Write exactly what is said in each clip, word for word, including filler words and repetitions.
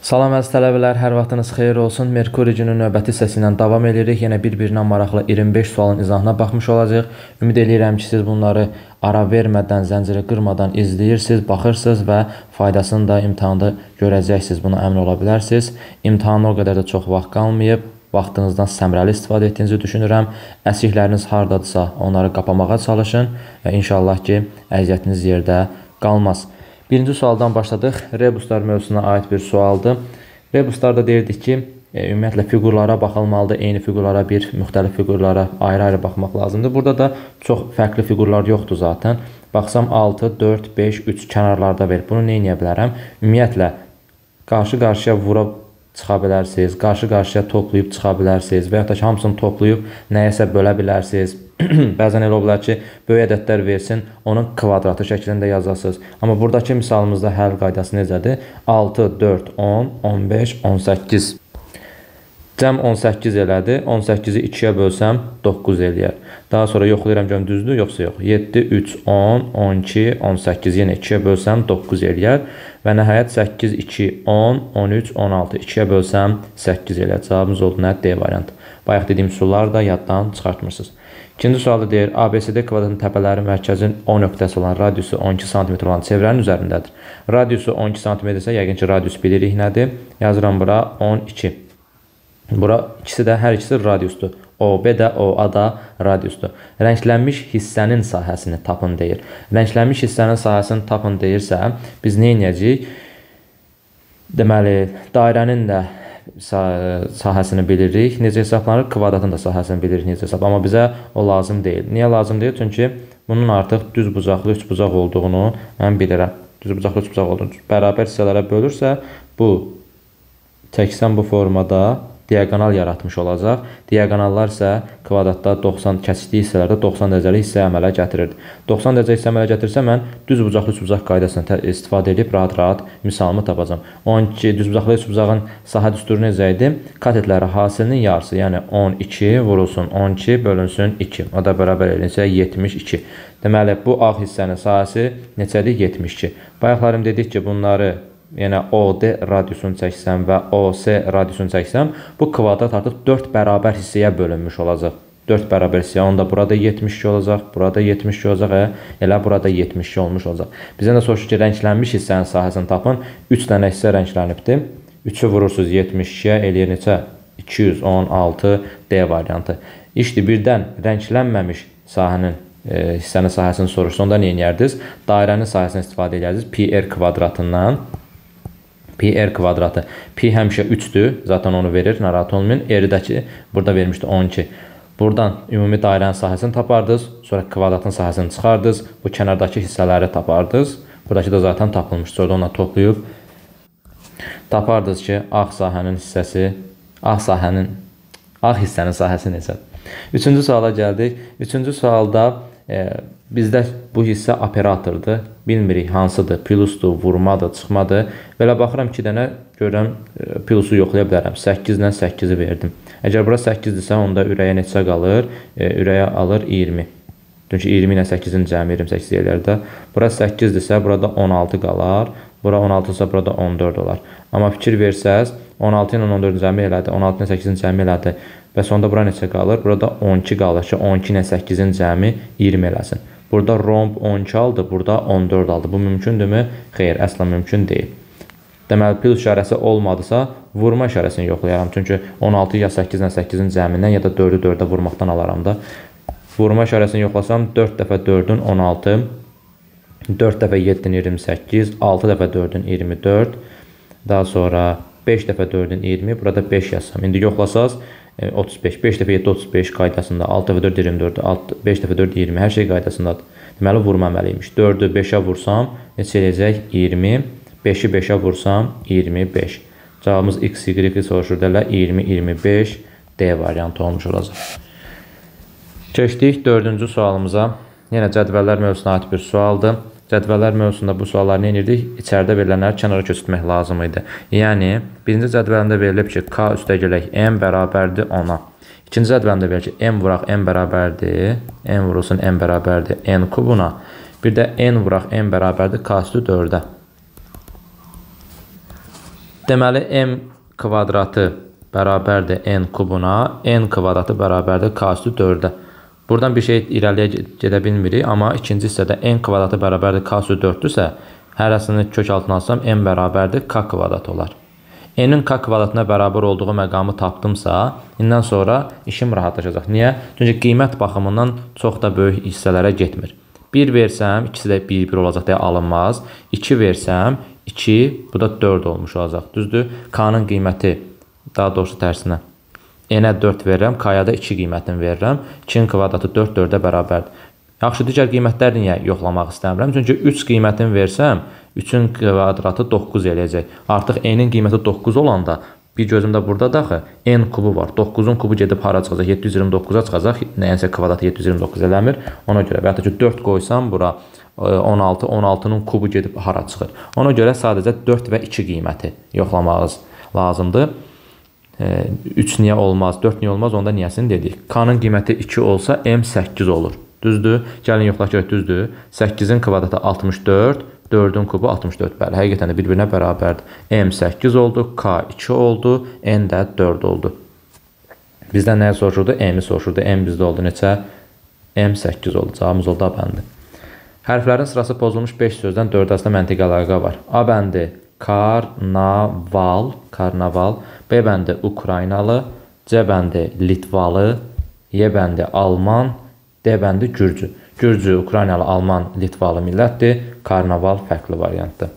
Salam əziz tələbələr, hər vaxtınız xeyir olsun. Merkuri günün növbəti hissəsi ilə davam edirik. Yenə bir-birindən maraqlı iyirmi beş sualın izahına baxmış olacağıq. Ümid edirəm ki, siz bunları ara vermədən, zənciri qırmadan izləyirsiniz, baxırsınız və faydasını da imtahanda görəcəksiniz. Buna əmin ola bilərsiniz. İmtahana o qədər də çox vaxt qalmayıb. Vaxtınızdan səmrəli istifadə etdiyinizi düşünürəm. Əsikləriniz hardadırsa onları qapamağa çalışın və inşallah ki, əziyyətiniz yerdə qalmaz. Birinci sualdan başladıq. Rebuslar mövzusuna aid bir sualdır. Rebuslarda deyirdik ki, e, ümumiyyətlə fiqurlara baxılmalıdır. Eyni fiqurlara bir, müxtəlif fiqurlara ayrı-ayrı baxmaq lazımdır. Burada da çox fərqli fiqurlar yoxdur zaten. Baxsam altı, dörd, beş, üç kənarlarda verib. Bunu nə edə bilərəm? Ümumiyyətlə, qarşı-qarşıya vura çıxa bilərsiniz, qarşı-qarşıya toplayıb çıxa bilərsiniz və ya da ki, hamısını toplayıb nəyəsə bölə bilərsiniz. Bəzən elə ola bilər ki, böyük ədədlər versin, onun kvadratı şəklində yazasınız. Amma buradakı misalımızda həll qaydası necədir? altı, dörd, on, on beş, on səkkiz. Cəm on səkkiz elədi. on səkkizi ikiyə bölsəm doqquz eləyər. Daha sonra yoxlayıram görüm düzdür, yoxsa yox. yeddi, üç, on, on iki, on səkkiz. Yenə ikiyə bölsəm doqquz eləyər. Və nəhayət səkkiz, iki, on, on üç, on altı. ikiyə bölsəm səkkiz eləyər. Cavabımız oldu nə? D variantı. Bayaq dediyim sualları da yaddan çıxartmırsınız. İkinci sualı deyir, A B C D kvadratının təpələri mərkəzin O nöqtəsi olan radiusu on iki santimetr olan çevrənin üzərindədir. Radiusu on iki santimetr isə yəqin ki, radius bilirik nədir? Yazıram bura on iki. Bura ikisi də, hər ikisi radiusdur. O B də, O A da radiusdur. Rənglənmiş hissənin sahəsini tapın deyir. Rənglənmiş hissənin sahəsini tapın deyirsə, biz nə edəcəyik? Deməli, dairənin də sahəsini bilirik, necə hesablanır, kvadratın da sahəsini bilirik, necə hesab. Amma bizə o lazım deyil. Niyə lazım deyil? Çünki bunun artıq düz bucaqlı, üç bucaq olduğunu mən bilirəm. Düz bucaqlı, üç bucaq olduğunu bərabər hissələrə bölürsə, bu çəksən bu formada diagonal yaratmış olacaq. Diagonallar isə kvadratda doxsan kəsdiyi hissələrdə doxsan dərəcəli hissə əmələ gətirir. doxsan dərəcəli hissə əmələ gətirirsə, mən düz bucaqlı üç bucaq qaydasını istifadə edib rahat-rahat misalımı tapacağam. on iki düz bucaqlı üç bucağın sahə düsturu necə idi? Katetləri hasilinin yarısı, yəni on iki vurulsun on iki bölünsün iki. O da bərabər edilsə yetmiş iki. Deməli, bu ağ hissənin sahəsi neçədir? yetmiş iki. Bayaqlarım dedik ki, bunları yəni O D radiusunu çəksəm və O S radiusunu çəksəm, bu kvadrat artıq dörd bərabər hissəyə bölünmüş olacaq. dörd bərabər hissəyə, onda burada yetmiş iki olacaq, burada yetmiş iki olacaq, elə burada yetmiş iki olmuş olacaq. Bizdən də soruşur ki, rənglənmiş hissənin sahəsini tapın. üç dənə hissə rənglənibdir. üçü vurursunuz yetmiş ikiyə, eləyir neçə? iki yüz on altı D variantı. İşte birdən rənglənməmiş sahənin e, hissənin sahəsini soruşsa, onda nə edərdiniz? Dairənin sahəsini istifadə edərdiniz pi r kvadratından. Pi r kvadratı. Pi həmişə üçdür. Zaten onu verir. Narahat olmayın. R-dəki burada vermişdi on iki. Buradan ümumi dairənin sahəsini tapardınız. Sonra kvadratın sahəsini çıxardınız. Bu kənardakı hissələri tapardınız. Buradakı da zaten tapılmışdır. Sonra ona toplayıb tapardınız ki, ağ sahənin hissəsi, ağ sahənin, ağ hissənin sahəsi necədir? Üçüncü suala gəldik. Üçüncü sualda e, bizdə bu hissə operatordur. Bilmirik hansıdır, plusdur, vurmadır, çıxmadır. Belə baxıram iki dənə görürəm, plusu yoxlaya bilərəm. səkkiz ilə səkkizi verdim. Əgər bura səkkizdirsə, onda ürəyə neçə qalır? E, ürəyə alır iyirmi. Çünki iyirmi ilə səkkizin cəmi iyirmi səkkiz eləyər də. Bura səkkizdirsə, burada on altı qalar. Bura on altı isə burada on dörd olar. Amma fikir versəz, on altı ilə on dördün cəmi elədi, on altı ilə səkkizin cəmi elədi. Və sonda bura neçə qalır? Burada on iki qalır ki, on iki ilə səkkizin cəmi iyirmi eləsin. Burada romb on iki aldı, burada on dörd aldı. Bu mümkündürmü? Xeyr, əsla mümkün deyil. Deməli, plus işarəsi olmadısa, vurma işarəsini yoxlayaram. Çünki on altı ya səkkiz ilə səkkizin cəmindən ya da dördü dördə vurmaqdan alaram da. Vurma işarəsini yoxlasam, dörd dəfə dördün on altı, dörd dəfə yeddin iyirmi səkkiz, altı dəfə dördün iyirmi dörd, daha sonra beş dəfə dördün iyirmi, burada beş yazsam. İndi yoxlasaz, otuz beş, beş dəfə yeddi otuz beş qaydasında, altı dəfə dörd iyirmi dörd, beş dəfə dörd iyirmi, hər şey qaydasındadır. Deməli, vurma əməliymiş. dördü beşə vursam, neçə eləyəcək? iyirmi, beşi beşə vursam, iyirmi beş. Cavabımız x, y soruşur deyirlər, iyirmi, iyirmi beş D variantı olmuş olacaq. Keçdik dördüncü sualımıza. Yenə cədvəllər mövzusuna aid bir sualdır. Cədvəllər mövzusunda bu sualları nə edirdik? İçəridə verilənləri kənara köçürtmək lazım idi. Yəni, birinci cədvəlində verilib ki, K üstəgələk M bərabərdir ona. İkinci cədvəlində verilib ki, M vuraq M bərabərdir, M vurulsun M bərabərdir N kubuna. Bir də N vuraq M bərabərdir K üstü dördə. Deməli, m kvadratı bərabərdir n kubuna, n kvadratı bərabərdir k üstü dördə. Buradan bir şey irəliyə gedə bilmirik, amma ikinci hissədə n kvadratı bərabərdir k üstü dörddürsə, hərəsini kök altına alsam, n bərabərdir k kvadrat olar. N'in k kvadratına bərabər olduğu məqamı tapdımsa, indən sonra işim rahatlaşacaq. Niyə? Çünki qiymət baxımından çox da böyük hissələrə getmir. bir versəm, ikisi də bir bir olacaq deyə alınmaz. iki versəm, iki, bu da dörd olmuş olacaq. Düzdür? K'nın qiyməti, daha doğrusu tərsinə. N'ə dörd verirəm, K'ya da iki qiymətini verirəm. ikinin kvadratı dörd, dördə bərabərdir. Yaxşı, digər qiymətləri niyə yoxlamaq istəmirəm? Çünki üç qiymətini versəm, üçün kvadratı doqquz eləyəcək. Artıq n'in qiyməti doqquz olanda, bir gözümdə burada daxı n kubu var. doqquzun kubu gedib hara çıxacaq? yeddi yüz iyirmi doqquza çıxacaq. Nəyənsə kvadratı yeddi yüz iyirmi doqquz eləmir. Ona görə və ya da ki, dörd qoysam bura on altı, on altının kubu gedib hara çıxır. Ona görə sadəcə dörd və iki qiyməti yoxlamağınız lazımdır. üç niyə olmaz, dörd niyə olmaz, onda niyəsini dedik. K'nın qiyməti iki olsa, m səkkiz olur. Düzdür? Gəlin yoxlaq görək, düzdür. səkkizin kvadratı altmış dörd, dördün kubu altmış dörd. Bəli, həqiqətən də bir-birinə bərabərdir. M səkkiz oldu, K iki oldu, N də dörd oldu. Bizdən nəyə soruşurdu? M-i soruşurdu. M bizdə oldu neçə? M səkkiz oldu. Cavabımız oldu A bəndi. Hərflərin sırası pozulmuş beş sözdən dörd arasında məntiqi əlaqə var. A bəndi karnaval, karnaval, B bəndi Ukraynalı, C bəndi Litvalı, Y bəndi Alman, D bəndi Gürcü. Gürcü, Ukraynalı, Alman, Litvalı millətdir. Karnaval fərqli variantdır.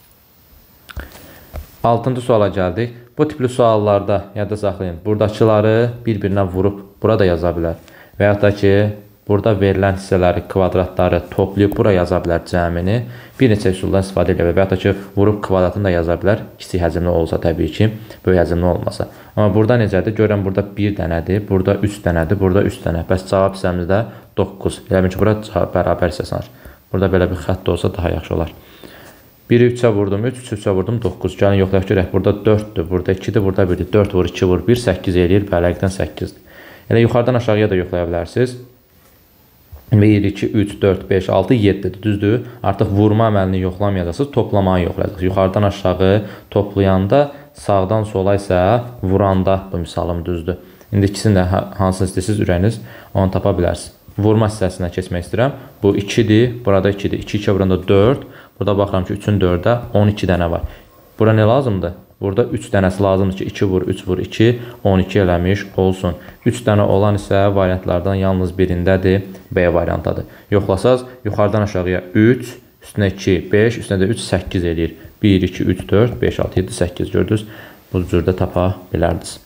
altıncı suala gəldik. Bu tipli suallarda yadda saxlayın. Buradakıları bir-birinə vurub bura da yaza bilər. Və yaxud da ki, burada verilən hissələri, kvadratları toplayıb bura yaza bilər cəmini. Bir neçə üsuldan istifadə edə bilər. Və yaxud da ki, vurub kvadratını da yaza bilər. Kiçik həcmli olsa təbii ki, böyük həcmli olmasa. Amma burada necədir? Görən burada bir dənədir, burada üç dənədir, burada üç dənə. Bəs cavab hissəmizdə doqquz. Yəni ki, bura bərabər hissə sanır. Burada belə bir xətt olsa daha yaxşı olar. biri üçə vurdum, üç, üç üçə vurdum, doqquz. Gəlin yoxlayaq görək. Burada dörddür, burada ikidir, burada birdir. dörd vur, iki vur, bir, səkkiz eləyir. Bəli, həqiqətən səkkizdir. Elə yuxarıdan aşağıya da yoxlaya bilərsiniz. bir, iki, üç, dörd, beş, altı, yeddidir. Düzdür? Artıq vurma əməlini yoxlamayacaqsınız, toplamayı yoxlayacaqsınız. Yuxarıdan aşağı toplayanda, sağdan sola isə vuranda bu misalım düzdür. İndi ikisini də hansını istəyirsiniz ürəyiniz, onu tapa bilərsiniz. Vurma hissəsinə keçmək istəyirəm. Bu ikidir, burada ikidir. iki, iki, burada dörd. Burada baxıram ki, üçün dördə on iki dənə var. Bura nə lazımdır? Burada üç dənəsi lazımdır ki, iki vur, üç vur, iki, on iki eləmiş olsun. üç dənə olan isə variantlardan yalnız birindədir, B variantadır. Yoxlasaz, yuxarıdan aşağıya üç, üstünə iki, beş, üstünə də üç, səkkiz eləyir. bir, iki, üç, dörd, beş, altı, yeddi, səkkiz gördünüz. Bu cürdə tapa bilərdiniz.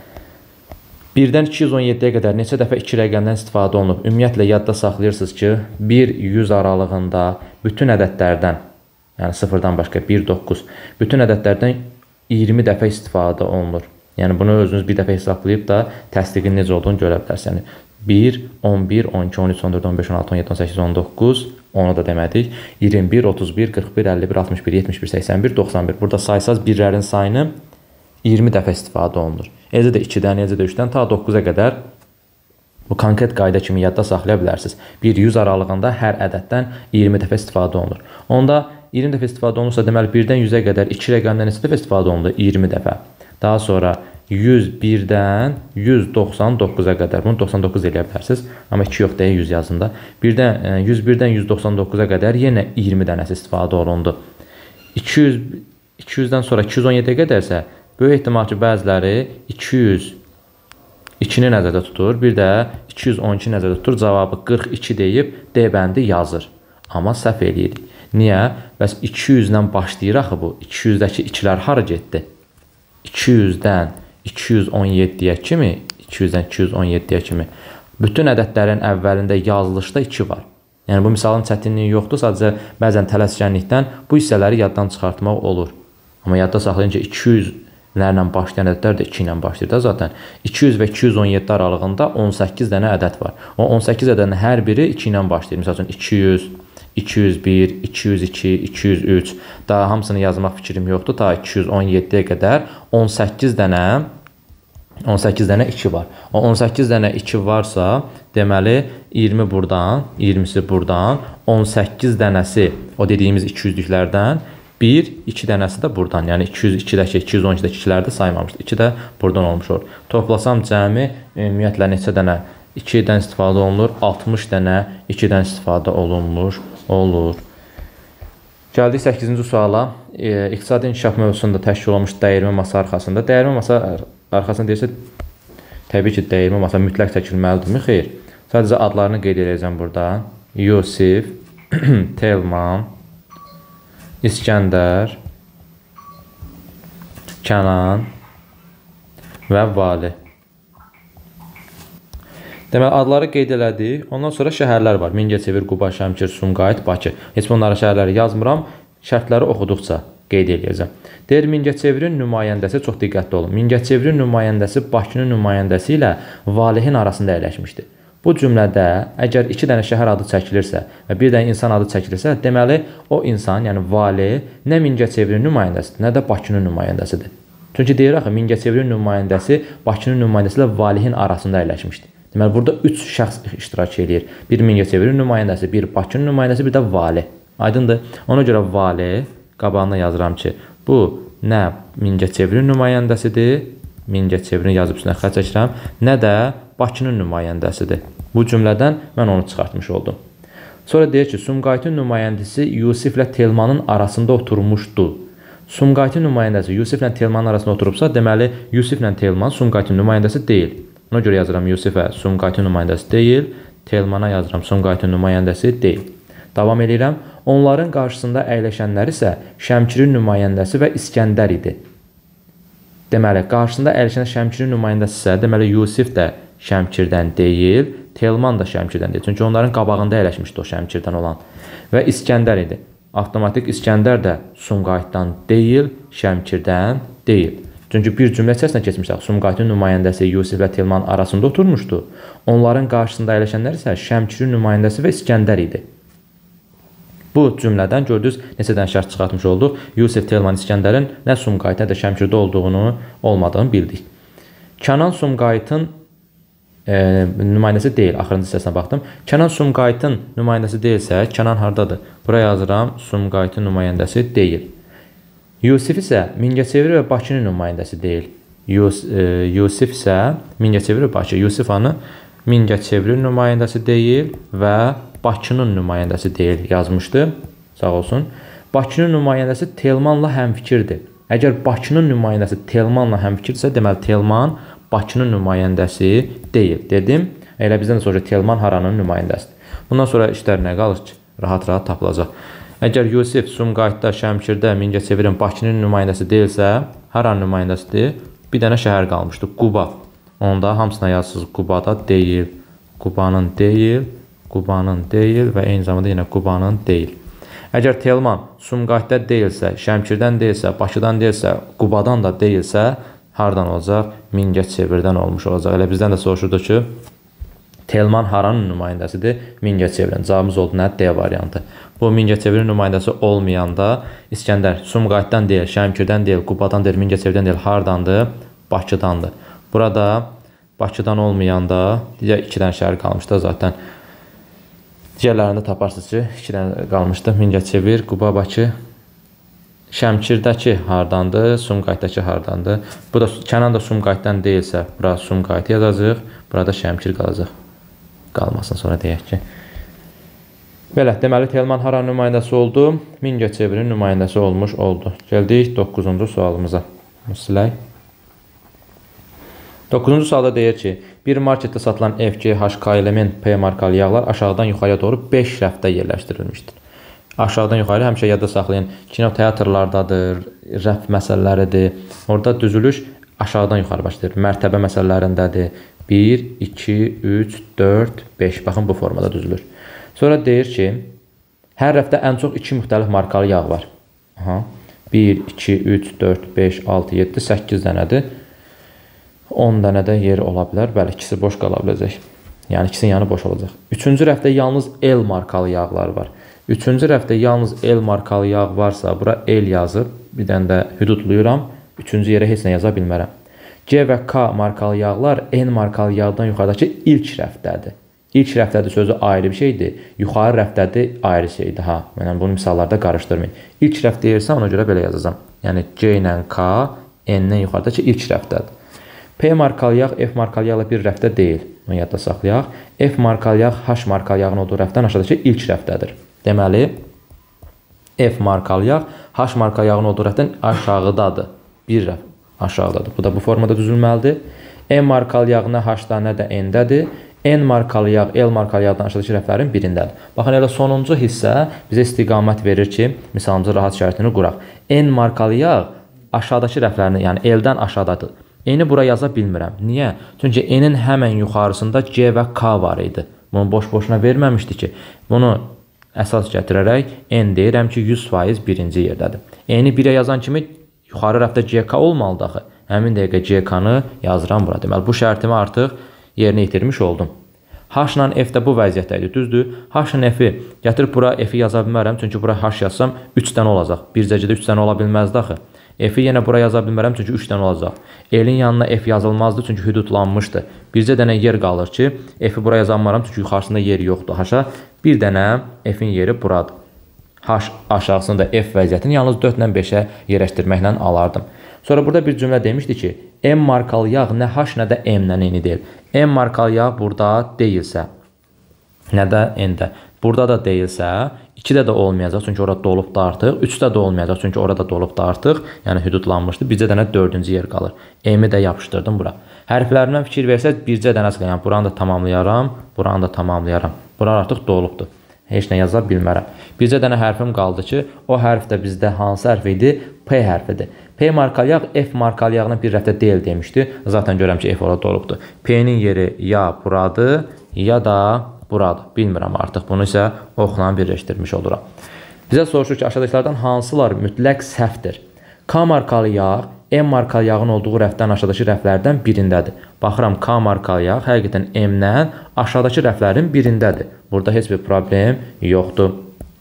birdən iki yüz on yeddiyə qədər neçə dəfə iki rəqəmdən istifadə olunub? Ümumiyyətlə, yadda saxlayırsınız ki, bir yüz aralığında bütün ədədlərdən, yəni sıfırdan başqa bir, doqquz, bütün ədədlərdən iyirmi dəfə istifadə olunur. Yəni, bunu özünüz bir dəfə hesablayıb da təsdiqin necə olduğunu görə bilərsiniz. Yəni, bir, on bir, on iki, on üç, on dörd, on beş, on altı, on yeddi, on səkkiz, on doqquz, onu da demədik. iyirmi bir, otuz bir, qırx bir, əlli bir, altmış bir, yetmiş bir, səksən bir, doxsan bir. Burada saysaz birlərin sayını iyirmi dəfə istifadə olunur. Eləcə də ikidən, eləcə də üçdən ta doqquza qədər bu konkret qayda kimi yadda saxlaya bilərsiniz. bir yüz aralığında hər ədəddən iyirmi dəfə istifadə olunur. Onda iyirmi dəfə istifadə olunursa, deməli birdən yüzə qədər iki rəqəmdən neçə dəfə istifadə olunur? iyirmi dəfə. Daha sonra yüz birdən yüz doxsan doqquza qədər. Bunu doxsan doqquz eləyə bilərsiniz. Amma iki yox deyə yüz yazında. Birdən, yüz birdən yüz doxsan doqquza qədər yenə iyirmi dənəsi istifadə olundu. iki yüz, iki yüzdən sonra iki yüz on yeddiyə qədərsə, böyük ehtimal ki, bəziləri iki yüz ikini nəzərdə tutur, bir də iki yüz on iki nəzərdə tutur, cavabı qırx iki deyib D bəndi yazır. Amma səhv eləyirik. Niyə? Bəs iki yüzdən başlayır axı bu. iki yüzdəki ikilər hara getdi? iki yüzdən iki yüz on yeddiyə kimi, iki yüzdən iki yüz on yeddiyə kimi bütün ədədlərin əvvəlində yazılışda iki var. Yəni, bu misalın çətinliyi yoxdur, sadəcə bəzən tələskənlikdən bu hissələri yaddan çıxartmaq olur. Amma yadda saxlayın ki, iki yüzlərlə başlayan ədədlər də iki ilə başlayır da zaten. iki yüz və iki yüz on yeddi aralığında on səkkiz dənə ədəd var. O on səkkiz ədədin hər biri iki ilə başlayır. Misal üçün iki yüz, iki yüz bir, iki yüz iki, iki yüz üç. Daha hamısını yazmaq fikrim yoxdur. Ta iki yüz on yeddiyə qədər on səkkiz dənə on səkkiz dənə iki var. O on səkkiz dənə iki varsa, deməli iyirmi buradan, iyirmisi buradan, on səkkiz dənəsi o dediyimiz iki yüzlüklərdən bir, iki dənəsi də buradan. Yəni iki yüz ikidəki, iki yüz on ikidəki ikiləri də saymamışdı. iki də buradan olmuş olur. Toplasam cəmi ümumiyyətlə neçə dənə ikidən istifadə olunur? altmış dənə ikidən istifadə olunmuş olur. Gəldik səkkizinci suala. E, İqtisadi inkişaf mövzusunda təşkil olunmuş dəyirmi masa arxasında. Dəyirmi masa arxasında deyirsə, təbii ki, dəyirmi masa mütləq çəkilməlidirmi? Xeyr. Sadəcə adlarını qeyd edəcəm burada. Yusif, Telman, İskəndər, Kənan və Vali. Deməli, adları qeyd elədik. Ondan sonra şəhərlər var. Mingəçevir, Quba, Şəmkir, Sumqayıt, Bakı. Heç bunlara şəhərləri yazmıram. Şərtləri oxuduqca qeyd edəcəm. Deyir, Mingəçevirin nümayəndəsi, çox diqqətli olun. Mingəçevirin nümayəndəsi Bakının nümayəndəsi ilə Valihin arasında əyləşmişdir. Bu cümlədə əgər iki dənə şəhər adı çəkilirsə və bir dənə insan adı çəkilirsə, deməli, o insan, yəni Vali, nə Mingəçevirin nümayəndəsidir, nə də Bakının nümayəndəsidir. Çünki deyir, axı, Mingəçevirin nümayəndəsi Bakının nümayəndəsi ilə Valihin arasında əyləşmişdir. Deməli, burada üç şəxs iştirak edir. Bir Mingəçevirin nümayəndəsi, bir Bakının nümayəndəsi, bir də Vali. Aydındır. Ona görə Vali, qabağına yazıram ki, bu nə Mingəçevirin nümayəndəsidir, Mingəçevirin yazıb üstünə xətt çəkirəm, nə də Bakının nümayəndəsidir. Bu cümlədən mən onu çıxartmış oldum. Sonra deyir ki, Sumqayıtın nümayəndəsi Yusiflə Telmanın arasında oturmuşdu. Sumqayıtın nümayəndəsi Yusiflə Telmanın arasında oturubsa, deməli, Yusiflə Telman Sumqayıtın nümayəndəsi deyil. Ona görə yazıram Yusifə Sumqayıtın nümayəndəsi deyil, Telmana yazıram Sumqayıtın nümayəndəsi deyil. Davam edirəm. Onların qarşısında əyləşənlər isə Şəmkirin nümayəndəsi və İskəndər idi. Deməli, qarşısında əyləşən Şəmkirin nümayəndəsi isə, deməli, Yusif də Şəmkirdən deyil, Telman da Şəmkirdən deyil. Çünki onların qabağında əyləşmişdi o Şəmkirdən olan. Və İskəndər idi. Avtomatik İskəndər də Sumqayıtdan deyil, Şəmkirdən deyil. Çünki bir cümlə içərisinə keçmişdik. Sumqayıtın nümayəndəsi Yusif və Telman arasında oturmuşdu. Onların qarşısında əyləşənlər isə Şəmkirin nümayəndəsi və İskəndər idi. Bu cümlədən gördünüz, neçə dənə şərt çıxartmış olduq. Yusif, Telman, İskəndərin nə Sumqayıt, nə də Şəmkirdə olduğunu, olmadığını bildik. Kənan Sumqayıtın e, nümayəndəsi deyil. Axırıncı hissəsinə baxdım. Kənan Sumqayıtın nümayəndəsi deyilsə, Kənan hardadır? Buraya yazıram, Sumqayıtın nümayəndəsi deyil. Yusif isə Mingəçevir və Bakının nümayəndəsi deyil. Yus, e, Yusif isə Mingəçevir və Bakı. Yusif hanı Mingəçevirin nümayəndəsi deyil və Bakının nümayəndəsi deyil yazmışdı. Sağ olsun. Bakının nümayəndəsi Telmanla həmfikirdir. Əgər Bakının nümayəndəsi Telmanla həmfikirdirsə, deməli Telman Bakının nümayəndəsi deyil. Dedim. Elə bizdən sonra Telman haranın nümayəndəsidir. Bundan sonra işlər nə qalır ki? Rahat-rahat tapılacaq. Əgər Yusif Sumqayıtda, Şəmkirdə, Mingəçevirin Bakının nümayəndəsi deyilsə, haranın nümayəndəsidir? Bir dənə şəhər qalmışdı. Quba. Onda hamısına yazsınız. Qubada deyil. Qubanın deyil. Qubanın deyil və eyni zamanda yenə Qubanın deyil. Əgər Telman Sumqayıtda deyilsə, Şəmkirdən deyilsə, Bakıdan deyilsə, Qubadan da deyilsə, hardan olacaq? Mingəçevirdən olmuş olacaq. Elə bizdən də soruşurdu ki, Telman haranın nümayəndəsidir? Mingəçevirin. Cavabımız oldu nə? D variantı. Bu Mingəçevirin nümayəndəsi olmayanda İskəndər Sumqayıtdan deyil, Şəmkirdən deyil, Qubadan deyil, Mingəçevirdən deyil, hardandır? Bakıdandır. Burada Bakıdan olmayanda digər iki dənə şəhər qalmışdı zaten. Digərlərində taparsınız ki, iki dənə qalmışdı. Mingəçevir, Quba, Bakı. Şəmkirdəki hardandır? Sumqayıtdakı hardandır? Bu da Kənan da Sumqayıtdan deyilsə, bura Sumqayıt yazacaq. Burada Şəmkir qalacaq. Qalmasın sonra deyək ki. Belə, deməli Telman haranın nümayəndəsi oldu. Mingəçevirin nümayəndəsi olmuş oldu. Gəldik doqquzuncu sualımıza. Silək. doqquzuncu sualda deyir ki, bir marketdə satılan F G H K element P markalı yağlar aşağıdan yuxarıya doğru beş rəfdə yerləşdirilmişdir. Aşağıdan yuxarı həmişə yadda saxlayın. Kinoteatrlardadır, rəf məsələləridir. Orada düzülüş aşağıdan yuxarı başlayır. Mərtəbə məsələlərindədir. bir, iki, üç, dörd, beş. Baxın, bu formada düzülür. Sonra deyir ki, hər rəfdə ən çox iki müxtəlif markalı yağ var. Aha. bir, iki, üç, dörd, beş, altı, yeddi, səkkiz dənədir. on dənə də yeri ola bilər. Bəli, ikisi boş qala biləcək. Yəni, ikisinin yanı boş olacaq. Üçüncü rəfdə yalnız L markalı yağlar var. Üçüncü rəfdə yalnız L markalı yağ varsa, bura L yazıb, bir dənə də hüdudluyuram. Üçüncü yerə heç nə yaza bilmərəm. G və K markalı yağlar N markalı yağdan yuxarıdakı ilk rəfdədir. İlk rəfdədi sözü ayrı bir şeydir. Yuxarı rəfdədi ayrı şeydir. Ha, mən bunu misallarda qarışdırmayın. İlk rəfd deyirsə ona görə belə yazacağam. Yəni C ilə K N-dən yuxarıdakı ilk rəfdədir. P markalı yağ F markalı yağla bir rəfdə deyil. Bunu yadda saxlayaq. F markalı yağ H markalı yağın olduğu rəfdən aşağıdakı ilk rəfdədir. Deməli, F markalı yağ H markalı yağın olduğu rəfdən aşağıdadır. Bir rəf aşağıdadır. Bu da bu formada düzülməlidir. M markalı yağ nə H-da, nə də N-dədir. N markalı yağ L markalı yağdan aşağıdakı rəflərin birindədir. Baxın, elə sonuncu hissə bizə istiqamət verir ki, misalımızın rahat şəritini quraq. N markalı yağ aşağıdakı rəflərini, yəni L-dən aşağıdadır. N-i bura yaza bilmirəm. Niyə? Çünki N-in həmən yuxarısında C və K var idi. Bunu boş-boşuna verməmişdi ki. Bunu əsas gətirərək N deyirəm ki, yüz faiz birinci yerdədir. N-i birə yazan kimi yuxarı rəfdə C K olmalıdır axı. Həmin dəqiqə C K-nı yazıram bura. Deməli, bu şərtimi artıq yerinə yetirmiş oldum. H-la F də bu vəziyyətdə idi, düzdür? H-la F-i gətirib bura F-i yaza bilmərəm. Çünki bura H yazsam üç dənə olacaq. Bircəcədə üç dənə ola bilməzdi axı. F-i yenə bura yaza bilmərəm, çünki üç dənə olacaq. L-in yanına F yazılmazdı, çünki hüdudlanmışdı. Bircə dənə yer qalır ki, F-i bura yazanmaram, çünki yuxarısında yeri yoxdur. H-a bir dənə F-in yeri buradır. H aşağısında F vəziyyətini yalnız dörd ilə beşə yerləşdirməklə alardım. Sonra burada bir cümlə demişdi ki, M markalı yağ nə H, nə də M-lə eyni deyil. M markalı yağ burada deyilsə, nə də N-də. Burada da deyilsə, ikidə də olmayacaq, çünki orada dolub da artıq. üçdə də olmayacaq, çünki orada dolub da artıq. Yəni, hüdudlanmışdır. Bircə dənə dördüncü yer qalır. M-i də yapışdırdım bura. Hərflərimdən fikir versək, bircə dənə çıxır. Yəni, buranı da tamamlayaram, buranı da tamamlayaram. Bura artıq dolubdur. Heç nə yaza bilmərəm. Bircə dənə hərfim qaldı ki, o hərf də bizdə hansı hərf idi? P hərfidir. P markalı yağ F markalı yağına bir rəfdə deyil demişdi. Zaten görürəm ki, F orada dolubdur. P-nin yeri ya buradır, ya da buradır. Bilmirəm artıq. Bunu isə oxla birləşdirmiş oluram. Bizə soruşur ki, aşağıdakılardan hansılar mütləq səhvdir? K markalı yağ M markalı yağın olduğu rəfdən aşağıdakı rəflərdən birindədir. Baxıram, K markalı yağ həqiqətən M-dən aşağıdakı rəflərin birindədir. Burada heç bir problem yoxdur.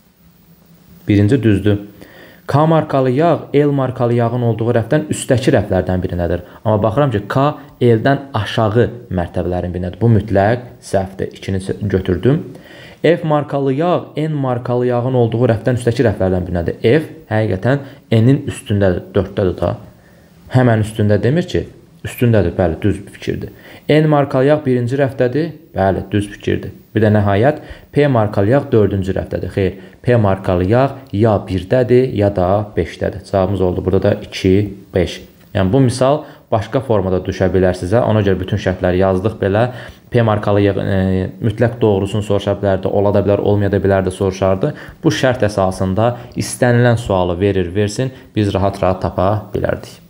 Birinci düzdür. K markalı yağ L markalı yağın olduğu rəfdən üstdəki rəflərdən birindədir. Amma baxıram ki, K L-dən aşağı mərtəbələrin birindədir. Bu mütləq səhvdir. İkini götürdüm. F markalı yağ N markalı yağın olduğu rəfdən üstdəki rəflərdən birindədir. F həqiqətən N-in üstündədir, dörddədir da. Həmən üstündə demir ki, üstündədir, bəli, düz fikirdir. N markalı yağ birinci rəfdədir, bəli, düz fikirdir. Bir də nəhayət, P markalı yağ dördüncü rəfdədir. Xeyr, P markalı yağ ya birdədir, ya da beşdədir. Cavabımız oldu burada da iki, beş. Yəni, bu misal başqa formada düşə bilər sizə. Ona görə bütün şərtləri yazdıq belə. P markalı yağ e, mütləq doğrusunu soruşa bilərdi, ola da bilər, olmaya da bilərdi, soruşardı. Bu şərt əsasında istənilən sualı verir, versin, biz rahat-rahat tapa bilərdik.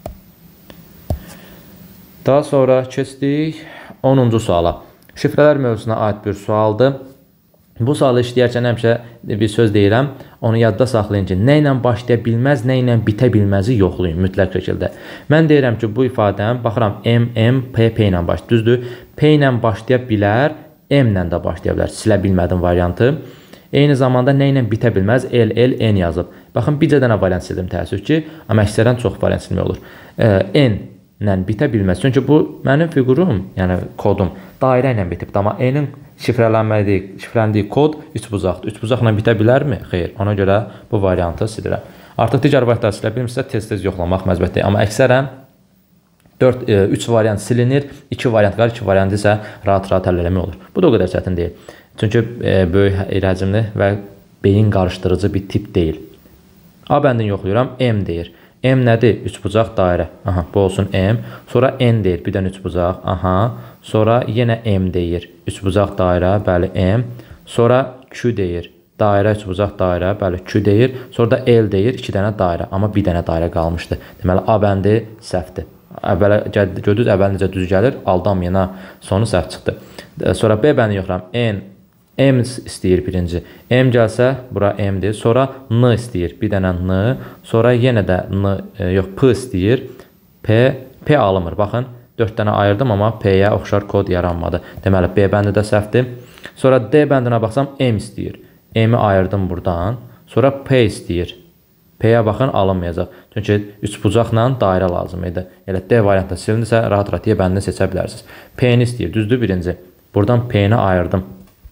Daha sonra keçdik onuncu suala. Şifrələr mövzusuna aid bir sualdır. Bu sualı işləyərkən həmişə bir söz deyirəm, onu yadda saxlayın ki, nə ilə başlaya bilməz, nə ilə bitə bilməzi yoxlayın mütləq şəkildə. Mən deyirəm ki, bu ifadəm, baxıram, M, M, P, P ilə başlayır. Düzdür, P ilə başlaya bilər, M ilə də başlaya bilər. Silə bilmədim variantı. Eyni zamanda nə ilə bitə bilməz, L, L, N yazıb. Baxın, bircə dənə variant sildim təəssüf ki, amma əksərən çox variant silmək olur. N ilə bitə bilməz. Çünki bu mənim figurum, yəni kodum dairə ilə bitib. Amma N-in şifrələnmədiyi, şifrələndiyi kod üç bucaqdır. üç bucaqla bitə bilərmi? Xeyr. Ona görə bu variantı silirəm. Artıq digər variantları silə bilmirsə, tez-tez yoxlamaq məzbəttəyir. Amma əksərən dörd, üç variant silinir, iki variant var, iki variant isə rahat-rahat həll eləmək olur. Bu da o qədər çətin deyil. Çünki e, böyük həcmli və beyin qarışdırıcı bir tip deyil. A bəndini yoxlayıram, M deyir. M nədir? üç bucaq dairə. Aha, bu olsun M. Sonra N deyir. Bir dənə üç bucaq. Aha. Sonra yenə M deyir. üç bucaq dairə. Bəli, M. Sonra Q deyir. Dairə, üç bucaq dairə. Bəli, Q deyir. Sonra da L deyir. iki dənə dairə. Amma bir dənə dairə qalmışdı. Deməli, A bəndi səhvdir. Əvvələ gördünüz, əvvəl necə düz gəlir. Aldanmayana sonu səhv çıxdı. Sonra B bəndi yoxlayıram. N. M istəyir birinci. M gəlsə, bura M-dir. Sonra N istəyir. Bir dənə N. Sonra yenə də N, yox, P istəyir. P, P alınmır. Baxın, dörd dənə ayırdım, amma P-yə oxşar kod yaranmadı. Deməli, B bəndi də səhvdir. Sonra D bəndinə baxsam, M istəyir. M-i ayırdım buradan. Sonra P istəyir. P-yə baxın, alınmayacaq. Çünki üç bucaqla dairə lazım idi. Elə D variantda silindirsə, rahat-rahat Y bəndini seçə bilərsiniz. P-ni istəyir. Düzdür birinci. Buradan P-ni ayırdım.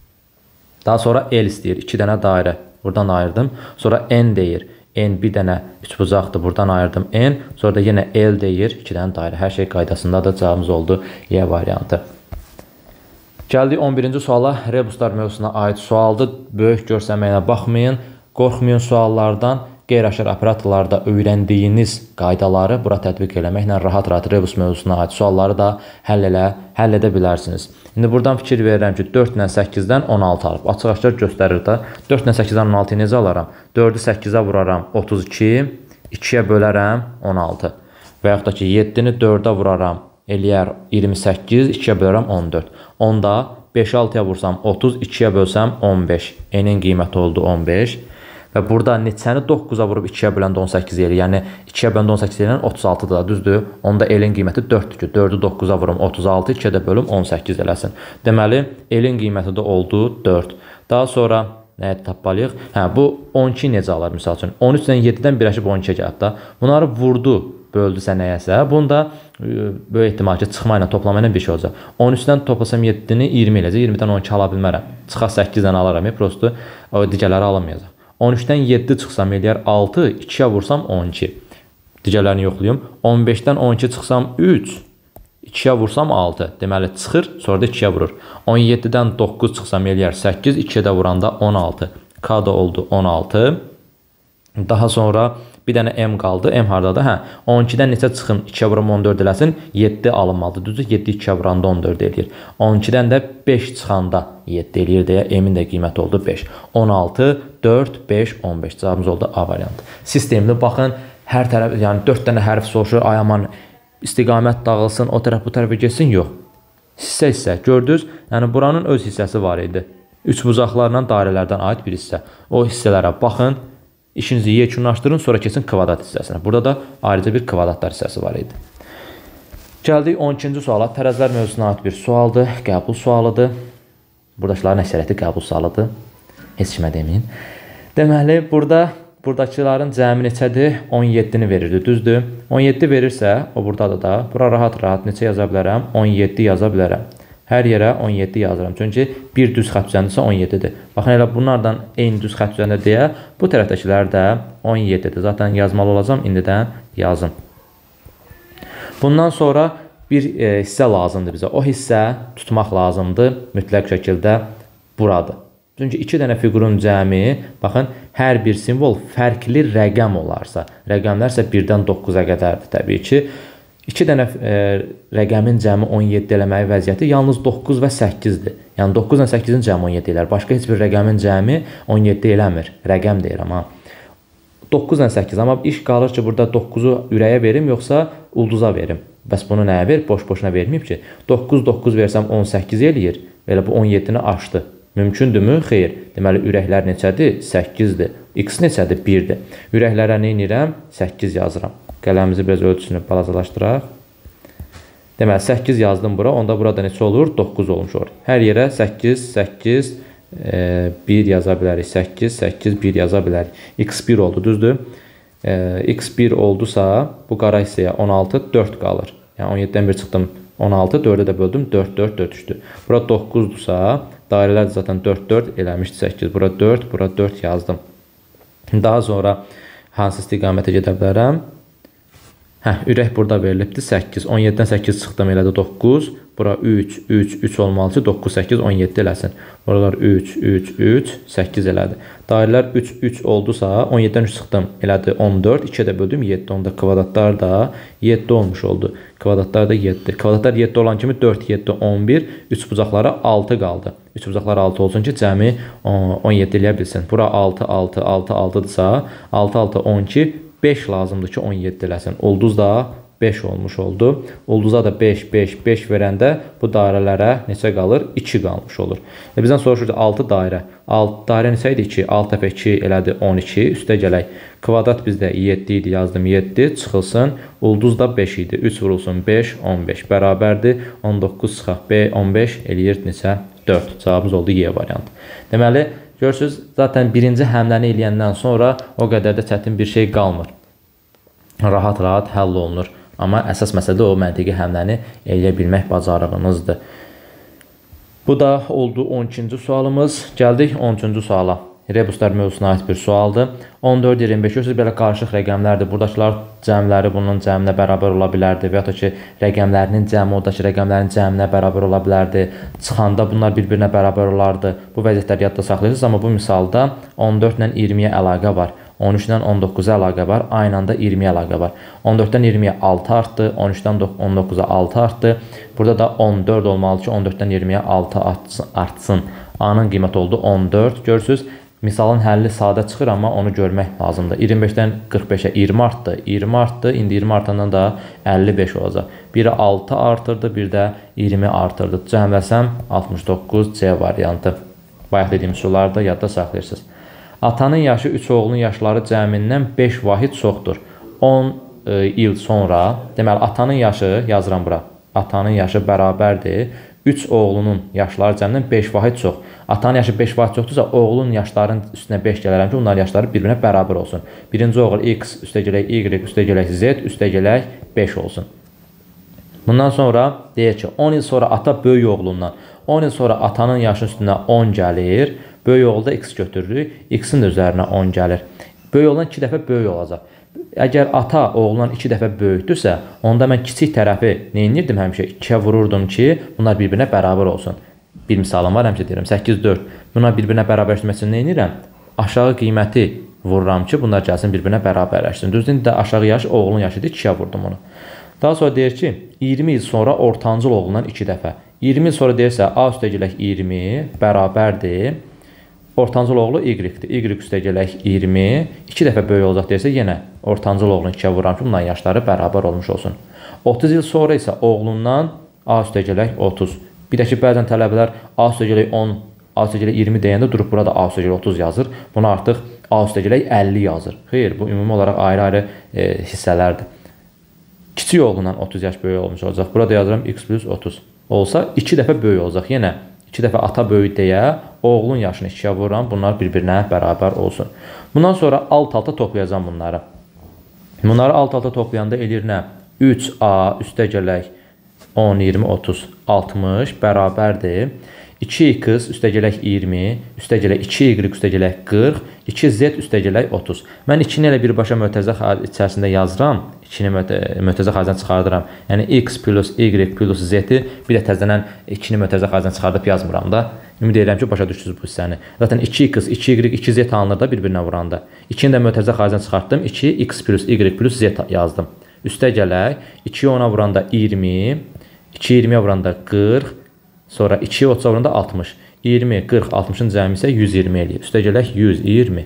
Daha sonra L istəyir. iki dənə dairə. Buradan ayırdım. Sonra N deyir. N bir dənə üçbucaqdır. Buradan ayırdım N. Sonra da yenə L deyir. iki dənə dairə. Hər şey qaydasındadır. Cavabımız oldu Y variantı. Gəldik on birinci suala. Rebuslar mövzusuna aid sualdır. Böyük görsənməyinə baxmayın. Qorxmayın suallardan. Qeyri-aşar operatorlarda öyrəndiyiniz qaydaları bura tətbiq eləməklə rahat-rahat rebus mövzusuna aid sualları da həll, elə, həll edə bilərsiniz. İndi buradan fikir verirəm ki, dörd ilə səkkizdən on altı alıb. Açıq-aşkar göstərir də. dörd ilə səkkizdən on altıyı necə alaram? dördü səkkizə vuraram otuz iki, ikiyə bölərəm on altı. Və yaxud da ki, yeddini dördə vuraram, eləyər iyirmi səkkiz, ikiyə bölərəm on dörd. onda beşi altıya vursam otuz, ikiyə bölsəm on beş. N-in qiyməti oldu on beş. Və burada neçəni doqquza vurub ikiyə böləndə on səkkiz eləyir. Yəni ikiyə böləndə on səkkiz eləyən otuz altıdır da, düzdür? Onda L-in qiyməti dörddür ki, dördü doqquza vurum otuz altı, ikiyə də bölüm on səkkiz eləsin. Deməli, L-in qiyməti də oldu dörd. Daha sonra nəyə tapmalıyıq? Hə, bu on iki necə alır misal üçün? on üç ilə yeddidən birləşib on ikiyə gəlib da. Bunları vurdu, böldüsə nəyəsə. Bunda böyük ehtimal ki, çıxma ilə toplama ilə bir şey olacaq. on üçdən toplasam yeddini iyirmi eləcək. iyirmidən on iki ala bilmərəm. Çıxaq səkkizdən alaram. Prosto o digərləri alamayacaq. on üçdən yeddi çıxsam eləyər altı, ikiyə vursam on iki. Digərlərini yoxlayım. on beşdən on iki çıxsam üç, ikiyə vursam altı. Deməli, çıxır, sonra da ikiyə vurur. on yeddidən doqquz çıxsam eləyər səkkiz, ikiyə də vuranda on altı. K da oldu on altı. Daha sonra bir dənə M qaldı. M haradadır? Hə, on ikidən neçə çıxım? ikiyə vurum on dörd eləsin. yeddi alınmalıdır. Düzdür? yeddi ikiyə vuranda on dörd eləyir. on ikidən də beş çıxanda yeddi eləyir deyə M-in də qiyməti oldu beş. on altı, dörd, beş, on beş. Cavabımız oldu A variantı. Sistemli baxın. Hər tərəf, yəni dörd dənə hərf soruşur. Ayaman istiqamət dağılsın, o tərəf bu tərəfə getsin. Yox. Hissə-hissə. Gördünüz? Yəni buranın öz hissəsi var idi. Üç bucaqlarla dairələrdən aid bir hissə. O hissələrə baxın. İşinizi yekunlaşdırın, sonra keçin kvadrat hissəsinə. Burada da ayrıca bir kvadratlar hissəsi var idi. Gəldik on ikinci suala. Tərəzlər mövzusuna aid bir sualdır. Qəbul sualıdır. Buradakıların əksəriyyəti qəbul sualıdır. Heç kimə deməyin. Deməli, burada buradakıların cəmi neçədir? on yeddini verirdi, düzdür? on yeddi verirsə, o buradadır da. Bura rahat-rahat neçə yaza bilərəm? on yeddi yaza bilərəm. Hər yerə on yeddi yazıram. Çünki bir düz xətt üzərindirsə on yeddidir. Baxın, elə bunlardan eyni düz xətt üzərində deyə bu tərəfdəkilər də on yeddidir. Zaten yazmalı olacam, indidən yazım. Bundan sonra bir e, hissə lazımdır bizə. O hissə tutmaq lazımdır mütləq şəkildə buradır. Çünki iki dənə fiqurun cəmi, baxın, hər bir simvol fərqli rəqəm olarsa, rəqəmlər isə birdən doqquza qədərdir təbii ki. İki dənə e, rəqəmin cəmi on yeddi eləməyi vəziyyəti yalnız doqquz və səkkizdir. Yəni doqquz ilə səkkizin cəmi on yeddi elər. Başqa heç bir rəqəmin cəmi on yeddi eləmir. Rəqəm deyirəm ha. doqquz ilə səkkiz. Amma iş qalır ki, burada doqquzu ürəyə verim, yoxsa ulduza verim. Bəs bunu nəyə ver? Boş-boşuna verməyib ki. doqquz doqquz versəm on səkkiz eləyir. Elə bu on yeddini aşdı. Mümkündürmü? Xeyr. Deməli, ürəklər neçədir? səkkizdir. X neçədir? birdir. Ürəklərə nə edirəm? səkkiz yazıram. Qələmimizi biraz ölçüsünü balacalaşdıraq. Deməli, səkkiz yazdım bura. Onda burada neçə olur? doqquz olmuş olur. Hər yerə səkkiz, səkkiz, e, bir yaza bilərik. səkkiz, səkkiz, bir yaza bilərik. X bir oldu, düzdür? E, X bir oldusa, bu qara hissəyə on altı, dörd qalır. Yəni on yeddidən bir çıxdım, on altı, dördə də böldüm, dörd, dörd, dörd düşdü. Bura doqquzdursa, dairələr zaten dörd, dörd eləmişdi səkkiz. Bura dörd, bura dörd yazdım. Daha sonra hansı istiqamətə gedə bilərəm? Hə, ürək burada verilibdir səkkiz. on yeddidən səkkiz çıxdım, elədi doqquz. Bura üç, üç, üç olmalı ki, doqquz, səkkiz, on yeddi eləsin. Buralar üç, üç, üç, səkkiz elədi. Dairələr üç, üç oldusa, on yeddidən üç çıxdım, elədi on dörd. ikiyə də böldüm yeddi. Onda kvadratlar da yeddi olmuş oldu. Kvadratlar da yeddi. Kvadratlar yeddi olan kimi dörd, yeddi, on bir. üç bucaqlara altı qaldı. üç bucaqlar altı olsun ki, cəmi on yeddi eləyə bilsin. Bura altı, altı, altı, altıdırsa, altı, altı, on iki, beş lazımdır ki, on yeddi eləsin. Ulduz da beş olmuş oldu. Ulduza da beş, beş, beş verəndə bu dairələrə neçə qalır? iki qalmış olur. E, bizdən soruşur ki, altı dairə. altı dairə neçə idi? iki. altı dəfə iki elədi on iki. Üstə gələk. Kvadrat bizdə yeddi idi, yazdım yeddi. Çıxılsın. Ulduz da beş idi. üç vurulsun beş, on beş. Bərabərdir. on doqquz çıxaq B, on beş eləyir neçə? dörd. Cavabımız oldu Y variantı. Deməli, görürsünüz, zaten birinci həmləni eləyəndən sonra o qədər də çətin bir şey qalmır. Rahat-rahat həll olunur. Amma əsas məsələ o məntiqi həmləni eləyə bilmək bacarığınızdır. Bu Bu da oldu on ikinci sualımız. Gəldik on üçüncü suala. Rebuslar mövzusuna aid bir sualdır. on dörd iyirmi beş görürsünüz, belə qarışıq rəqəmlərdir. Buradakılar cəmləri bunun cəminə bərabər ola bilərdi və ya da ki, rəqəmlərinin cəmi oradakı rəqəmlərin cəminə bərabər ola bilərdi. Çıxanda bunlar bir-birinə bərabər olardı. Bu vəziyyətləri yadda saxlayırsınız, amma bu misalda on dörd ilə iyirmiyə əlaqə var. on üç ilə on doqquza əlaqə var. Aynı anda iyirmiyə əlaqə var. on dörddən iyirmiyə altı artdı. on üçdən on doqquza altı artdı. Burada da on dörd olmalı ki, on dörddən iyirmiyə altı artsın. A-nın qiyməti oldu on dörd. Görürsünüz, misalın həlli sadə çıxır, amma onu görmək lazımdır. iyirmi beşdən qırx beşə iyirmi artdı. iyirmi artdı. İndi iyirmi artandan da əlli beş olacaq. Biri altı artırdı, bir də iyirmi artırdı. Cəmləsəm altmış doqquz C variantı. Bayaq dediyim sularda yadda saxlayırsınız. Atanın yaşı üç oğlunun yaşları cəmindən beş vahid çoxdur. on e, il sonra, deməli, atanın yaşı, yazıram bura, atanın yaşı bərabərdir. üç oğlunun yaşları cəmindən beş vahid çox. Atanın yaşı beş vahid çoxdursa, oğlun yaşlarının üstünə beş gələrəm ki, onların yaşları bir-birinə bərabər olsun. Birinci oğul X, üstəgələk Y, üstəgələk Z, üstəgələk beş olsun. Bundan sonra deyək ki, on il sonra ata böyük oğlundan, on il sonra atanın yaşının üstünə on gəlir. Böyük oğulda X götürürük, X-in də üzərinə on gəlir. Böyük oğuldan iki dəfə böyük olacaq. Əgər ata oğlundan iki dəfə böyükdürsə, onda mən kiçik tərəfi nə edirdim həmişə? ikiyə vururdum ki, bunlar bir-birinə bərabər olsun. Bir misalım var, həmişə deyirəm, səkkiz dörd. Bunlar bir-birinə bərabərləşdirmək üçün nə edirəm? Aşağı qiyməti vururam ki, bunlar gəlsin bir-birinə bərabərləşsin. Düzdür, indi də aşağı yaş oğlun yaşıdır, ikiyə vurdum onu. Daha sonra deyir ki, iyirmi il sonra ortancıl oğlundan iki dəfə. iyirmi il sonra deyirsə, A üstəgələk iyirmi bərabərdir. Ortancıl oğlu Y-dir. Y üstəgələk iyirmi. iki dəfə böyük olacaq deyirsə, yenə ortancıl oğlunu ikiyə vururam ki, bunların yaşları bərabər olmuş olsun. otuz il sonra isə oğlundan A üstəgələk otuz. Bir də ki, bəzən tələbələr A üstəgələk on, A üstəgələk iyirmi deyəndə durub burada A üstəgələk otuz yazır. Bunu artıq A üstəgələk əlli yazır. Xeyr, bu ümumi olaraq ayrı-ayrı e, hissələrdir. Kiçik oğlundan otuz yaş böyük olmuş olacaq. Burada yazıram X plus otuz. Olsa iki dəfə böyük olacaq. Yenə iki dəfə ata böyük deyə oğlun yaşını ikiyə vururam. Bunlar bir-birinə bərabər olsun. Bundan sonra alt-alta toplayacağım bunları. Bunları alt-alta toplayanda eləyir nə? üç A üstəgələk on, iyirmi, otuz, altmış bərabərdir. iki X üstəgələk iyirmi, üstəgələk iki Y üstəgələk qırx, iki Z üstəgələk otuz. Mən ikini elə birbaşa mötərizə xarici içərisində yazıram. İkini mötərizə xaricdən çıxardıram. Yəni X plus Y plus Z-i bir də təzələn ikini mötərizə xaricdən çıxardıb yazmıram da. Ümid edirəm ki, başa düşdünüz bu hissəni. Zaten iki X, iki Y, iki Z alınır da bir-birinə vuranda. İkini də mötərizə xaricdən çıxartdım. iki X plus Y plus Z yazdım. Üstəgələk ikiyə ona vuranda iyirmi, ikiyə iyirmiyə vuranda qırx, sonra ikiyə otuza vuranda altmış. iyirmi, qırx, altmışın cəmi isə yüz iyirmi eləyir. Üstəgələk yüz iyirmi.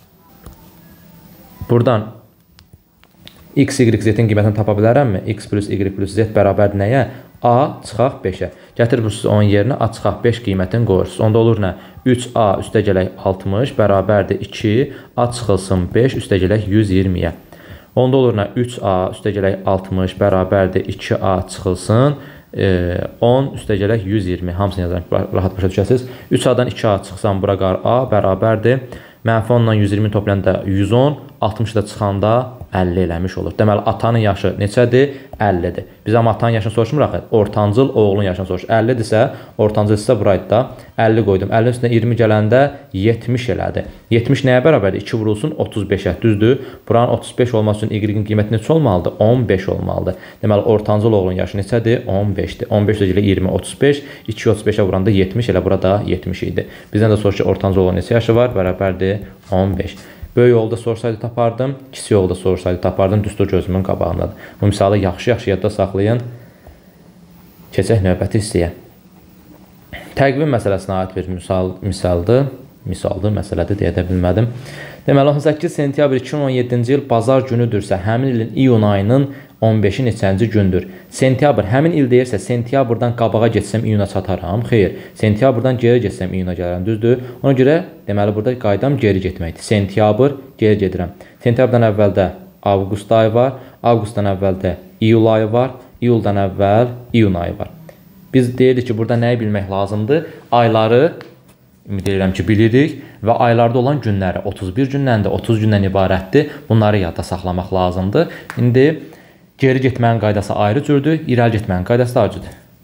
Buradan X, Y, Z-in qiymətini tapa bilərəmmi? X plus Y plus Z bərabərdir nəyə? A çıxaq beşə. Gətirirsiniz onun yerinə A çıxaq beş qiymətini qoyursunuz. Onda olur nə? üç A üstəgələk altmış bərabərdir iki. A çıxılsın beş üstəgələk yüz iyirmiyə. Onda olur nə? üç A üstəgələk altmış bərabərdir iki A çıxılsın on üstəgələk yüz iyirmi. Hamısını yazarım ki, rahat başa düşəsiniz. üç A-dan iki A çıxsam bura qar A bərabərdir. Mənfi on ilə yüz iyirmi toplayanda yüz on, altmış da çıxanda əlli eləmiş olur. Deməli, atanın yaşı neçədir? əllidir. Biz amma atanın yaşını soruşmuruq. Ortancıl oğlun yaşını soruş. əllidirsə, ortancıl isə buraydı da əlli qoydum. əllinin üstünə iyirmi gələndə yetmiş elədi. yetmiş nəyə bərabərdir? iki vurulsun otuz beşə. Düzdür? Buranın otuz beş olması üçün Y-in qiyməti neçə olmalıdır? on beş olmalıdır. Deməli, ortancıl oğlun yaşı neçədir? on beşdir. on beş ilə iyirmi, otuz beş. iki otuz beşə vuranda yetmiş, elə burada yetmiş idi. Bizdən də soruş ki, ortancıl oğlun neçə yaşı var? Bərabərdir on beş. Böyük yolda sorsaydı tapardım, kiçik yolda sorsaydı tapardım, düstur gözümün qabağındadır. Bu misalı yaxşı-yaxşı yadda saxlayın. Keçək növbəti hissəyə. Təqvim məsələsinə aid bir misal, misaldır. Misaldır, məsələdir deyə də bilmədim. Deməli, on səkkiz sentyabr iki min on yeddinci il bazar günüdürsə, həmin ilin iyun ayının on beşi neçənci gündür? Sentyabr, həmin il deyirsə, sentyabrdan qabağa getsəm iyuna çataram. Xeyr, sentyabrdan geri getsəm iyuna gələrəm. Düzdür? Ona görə, deməli, burada qaydam geri getməkdir. Sentyabr, geri gedirəm. Sentyabrdan əvvəldə avqust ayı var. Avqustdan əvvəldə iyul ayı var. İyuldan əvvəl iyun ayı var. Biz deyirik ki, burada nəyi bilmək lazımdır? Ayları, ümid edirəm ki, bilirik və aylarda olan günləri otuz bir gündən də otuz gündən ibarətdir. Bunları yadda saxlamaq lazımdır. İndi geri getmənin qaydası ayrı cürdür, irəli getmənin qaydası da ayrı cürdür.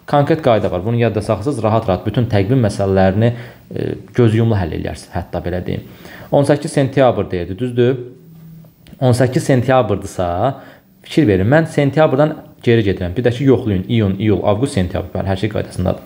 Konkret qayda var. Bunu yadda saxlasınız, rahat-rahat bütün təqvim məsələlərini e, göz yumlu həll edərsiniz, hətta belə deyim. on səkkiz sentyabr deyildi, düzdür? on səkkiz sentyabrdırsa, fikir verin, mən sentyabrdan geri gedirəm. Bir də ki, yoxlayın, iyun, iyul, avqust, sentyabr, hər şey qaydasındadır.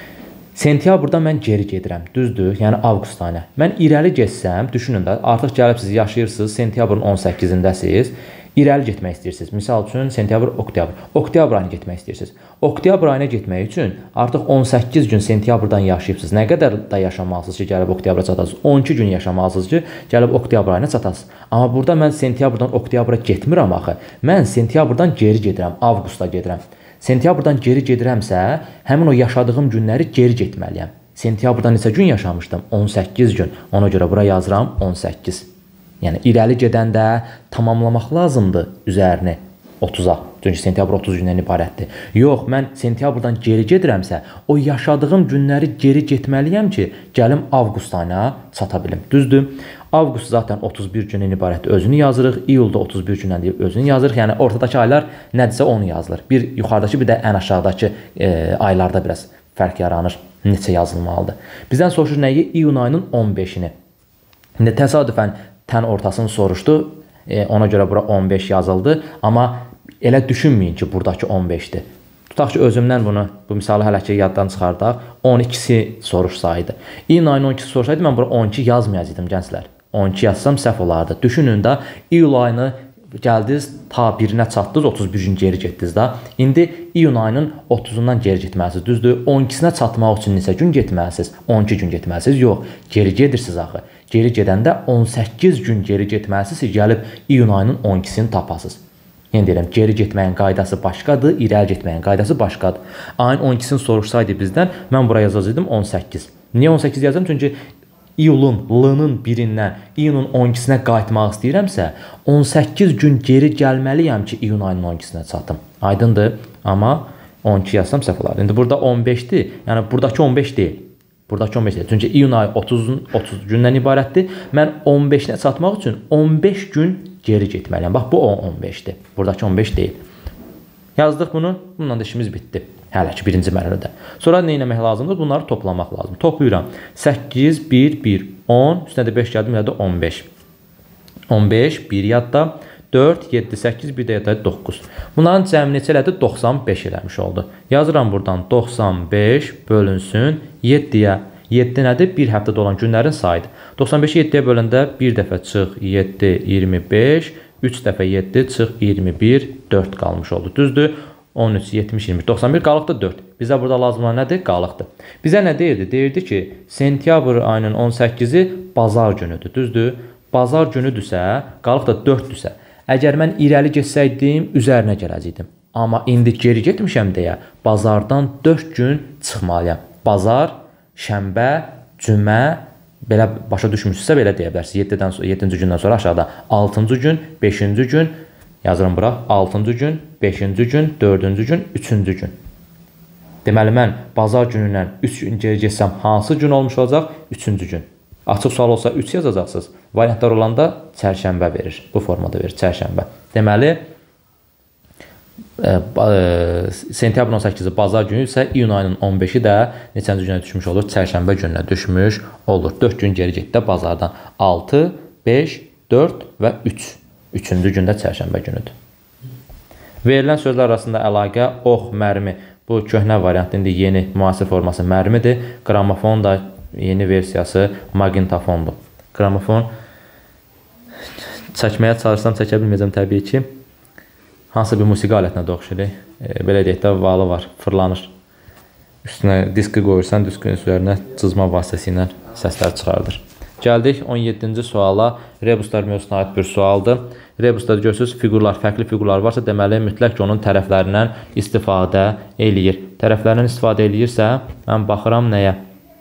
Sentyabrdan mən geri gedirəm, düzdür? Yəni avqust ayına. Mən irəli getsəm, düşünün də, artıq gəlibsiniz, yaşayırsınız, sentyabrın on səkkizindəsiniz, irəli getmək istəyirsiniz. Misal üçün, sentyabr, oktyabr. Oktyabr ayına getmək istəyirsiniz. Oktyabr ayına getmək üçün artıq on səkkiz gün sentyabrdan yaşayıbsınız. Nə qədər da yaşamalısınız ki, gəlib oktyabra çatasınız? on iki gün yaşamalısınız ki, gəlib oktyabr ayına çatasınız. Amma burada mən sentyabrdan oktyabra getmirəm axı. Mən sentyabrdan geri gedirəm, avqusta gedirəm. Sentyabrdan geri gedirəmsə, həmin o yaşadığım günləri geri getməliyəm. Sentyabrdan neçə gün yaşamışdım? on səkkiz gün. Ona görə bura yazıram on səkkiz. Yəni, irəli gedəndə tamamlamaq lazımdır üzərini otuza. Çünki sentyabr otuz gündən ibarətdir. Yox, mən sentyabrdan geri gedirəmsə, o yaşadığım günləri geri getməliyəm ki, gəlim avqust ayına çata bilim. Düzdür? Avqust zaten otuz bir gündən ibarətdir. Özünü yazırıq. İyulda otuz bir gündən deyib özünü yazırıq. Yəni, ortadakı aylar nədirsə onu yazılır. Bir yuxarıdakı, bir də ən aşağıdakı e, aylarda biraz fərq yaranır. Neçə yazılmalıdır. Bizdən soruşur nəyi? İyun ayının on beşini. İndi təsadüfən tən ortasını soruşdu. E, ona görə bura on beş yazıldı. Amma elə düşünməyin ki, buradakı on beşdir. Tutaq ki, özümdən bunu, bu misalı hələ ki, yaddan çıxardaq. on ikisi soruşsaydı. İyun ayının on ikisi soruşsaydı, mən bura on iki yazmayacaqdım, gənclər. on iki yazsam səhv olardı. Düşünün də, iyul ayını gəldiniz, ta birinə çatdınız, otuz bir gün geri getdiniz də. İndi iyun ayının otuzundan geri getməlisiniz, düzdür? on ikisinə çatmaq üçün neçə gün getməlisiniz? on iki gün getməlisiniz? Yox, geri gedirsiniz axı. Geri gedəndə on səkkiz gün geri getməlisiniz ki, gəlib iyun ayının on ikisini tapasınız. Yəni deyirəm, geri getməyin qaydası başqadır, irəli getməyin qaydası başqadır. Ayın on ikisini soruşsaydı bizdən, mən buraya yazacaqdım on səkkiz. Niyə on səkkiz yazdım? Çünki iyulun, L-nın birindən iyunun on ikisinə qayıtmaq istəyirəmsə, on səkkiz gün geri gəlməliyəm ki, iyun ayının on ikisinə çatım. Aydındır? Amma on iki yazsam səhv olardı. İndi burada on beşdir, yəni buradakı on beş deyil. Buradakı on beş deyil. Çünki iyun ayı otuz gündən ibarətdir. Mən on beşinə çatmaq üçün on beş gün geri getməliyəm. Bax, bu on beşdir. Buradakı on beş deyil. Yazdıq bunu. Bununla da işimiz bitdi. Hələ ki, birinci mərhələdə. Sonra nə etmək lazımdır? Bunları toplamaq lazım. Toplayıram. səkkiz, bir, bir, on. Üstünə də beş gəldim, elədi on beş. on beş, bir yadda. dörd, yeddi, səkkiz, bir də yadda doqquz. Bunların cəmi neçə elədi? doxsan beş eləmiş oldu. Yazıram buradan doxsan beş bölünsün yeddiyə. yeddi nədir? Bir həftədə olan günlərin sayıdır. doxsan beşi yeddiyə böləndə bir dəfə çıx yeddi, iyirmi beş, üç dəfə yeddi, çıx iyirmi bir, dörd qalmış oldu. Düzdür? on üç, yetmiş, iyirmi, doxsan bir qalıqdır dörd. Bizə burada lazım olan nədir? Qalıqdır. Bizə nə deyirdi? Deyirdi ki, sentyabr ayının on səkkizi bazar günüdür. Düzdür? Bazar günüdürsə, qalıq da dörddürsə, əgər mən irəli geçsəydim, üzərinə gələcəkdim. Amma indi geri getmişəm deyə, bazardan dörd gün çıxmalıyam. Bazar, şənbə, cümə, belə başa düşmüşsünüzsə belə deyə bilərsiniz. yeddidən sonra, yeddinci gündən sonra aşağıda altıncı gün, beşinci gün, yazıram bura, altıncı gün, beşinci gün, dördüncü gün, üçüncü gün. Deməli, mən bazar günündən üç gün geri geçsəm, hansı gün olmuş olacaq? üçüncü gün. Açıq sual olsa üç yazacaqsınız. Variantlar olanda çərşənbə verir. Bu formada verir, çərşənbə. Deməli, e, e, sentyabrın on səkkizi bazar günü isə iyun ayının on beşi də neçənci günə düşmüş olur? Çərşənbə gününə düşmüş olur. dörd gün geri getdi bazardan. altı, beş, dörd və üç. üçüncü gündə çərşənbə günüdür. Verilən sözlər arasında əlaqə ox, mərmi. Bu köhnə variant, indi yeni müasir forması mərmidir. Qramofon da yeni versiyası maqnitofondur. Qramofon çəkməyə çalışsam çəkə bilməyəcəm təbii ki. Hansı bir musiqi alətinə də oxşayır. E, belə deyək də valı var, fırlanır. Üstünə diski qoyursan, diskin üzərinə cızma vasitəsi ilə səslər çıxardır. Gəldik on yeddinci suala. Rebuslar mövzusuna aid bir sualdır. Rebusda görürsünüz, fiqurlar, fərqli fiqurlar varsa, deməli, mütləq ki, onun tərəflərindən istifadə eləyir. Tərəflərindən istifadə eləyirsə, mən baxıram nəyə?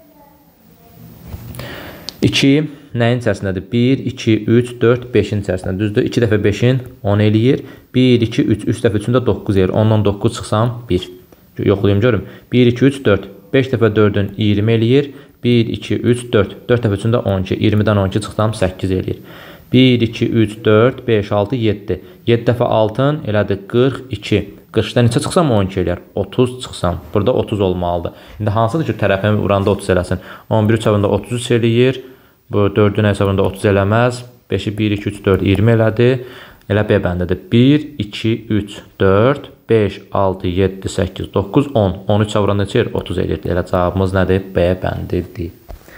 iki nəyin içərisindədir? bir, iki, üç, dörd, beşin içərisində. Düzdür? iki dəfə beşin on eləyir. bir, iki, üç, üç dəfə üçün də doqquz eləyir. ondan doqquz çıxsam bir. Yoxlayayım, görüm. bir, iki, üç, dörd. beş dəfə dördün iyirmi eləyir. bir, iki, üç, dörd. dörd dəfə üçün də on iki. iyirmidən on iki çıxsam səkkiz eləyir. bir, iki, üç, dörd, beş, altı, yeddi. yeddi dəfə altın elədi qırx iki. qırxdan neçə çıxsam on iki eləyər? otuz çıxsam. Burada otuz olmalıdır. İndi hansıdır ki, tərəfimi vuranda otuz eləsin? on bir hesabında otuz üç eləyir. Bu dördün hesabında otuz eləməz. beşi bir, iki, üç, dörd, iyirmi elədi. Elə B bəndədir. bir, iki, üç, dörd, beş, altı, yeddi, səkkiz, doqquz, on. on üçə vuranda neçə eləyir? otuz eləyir. Elə cavabımız nədir? B bəndidir.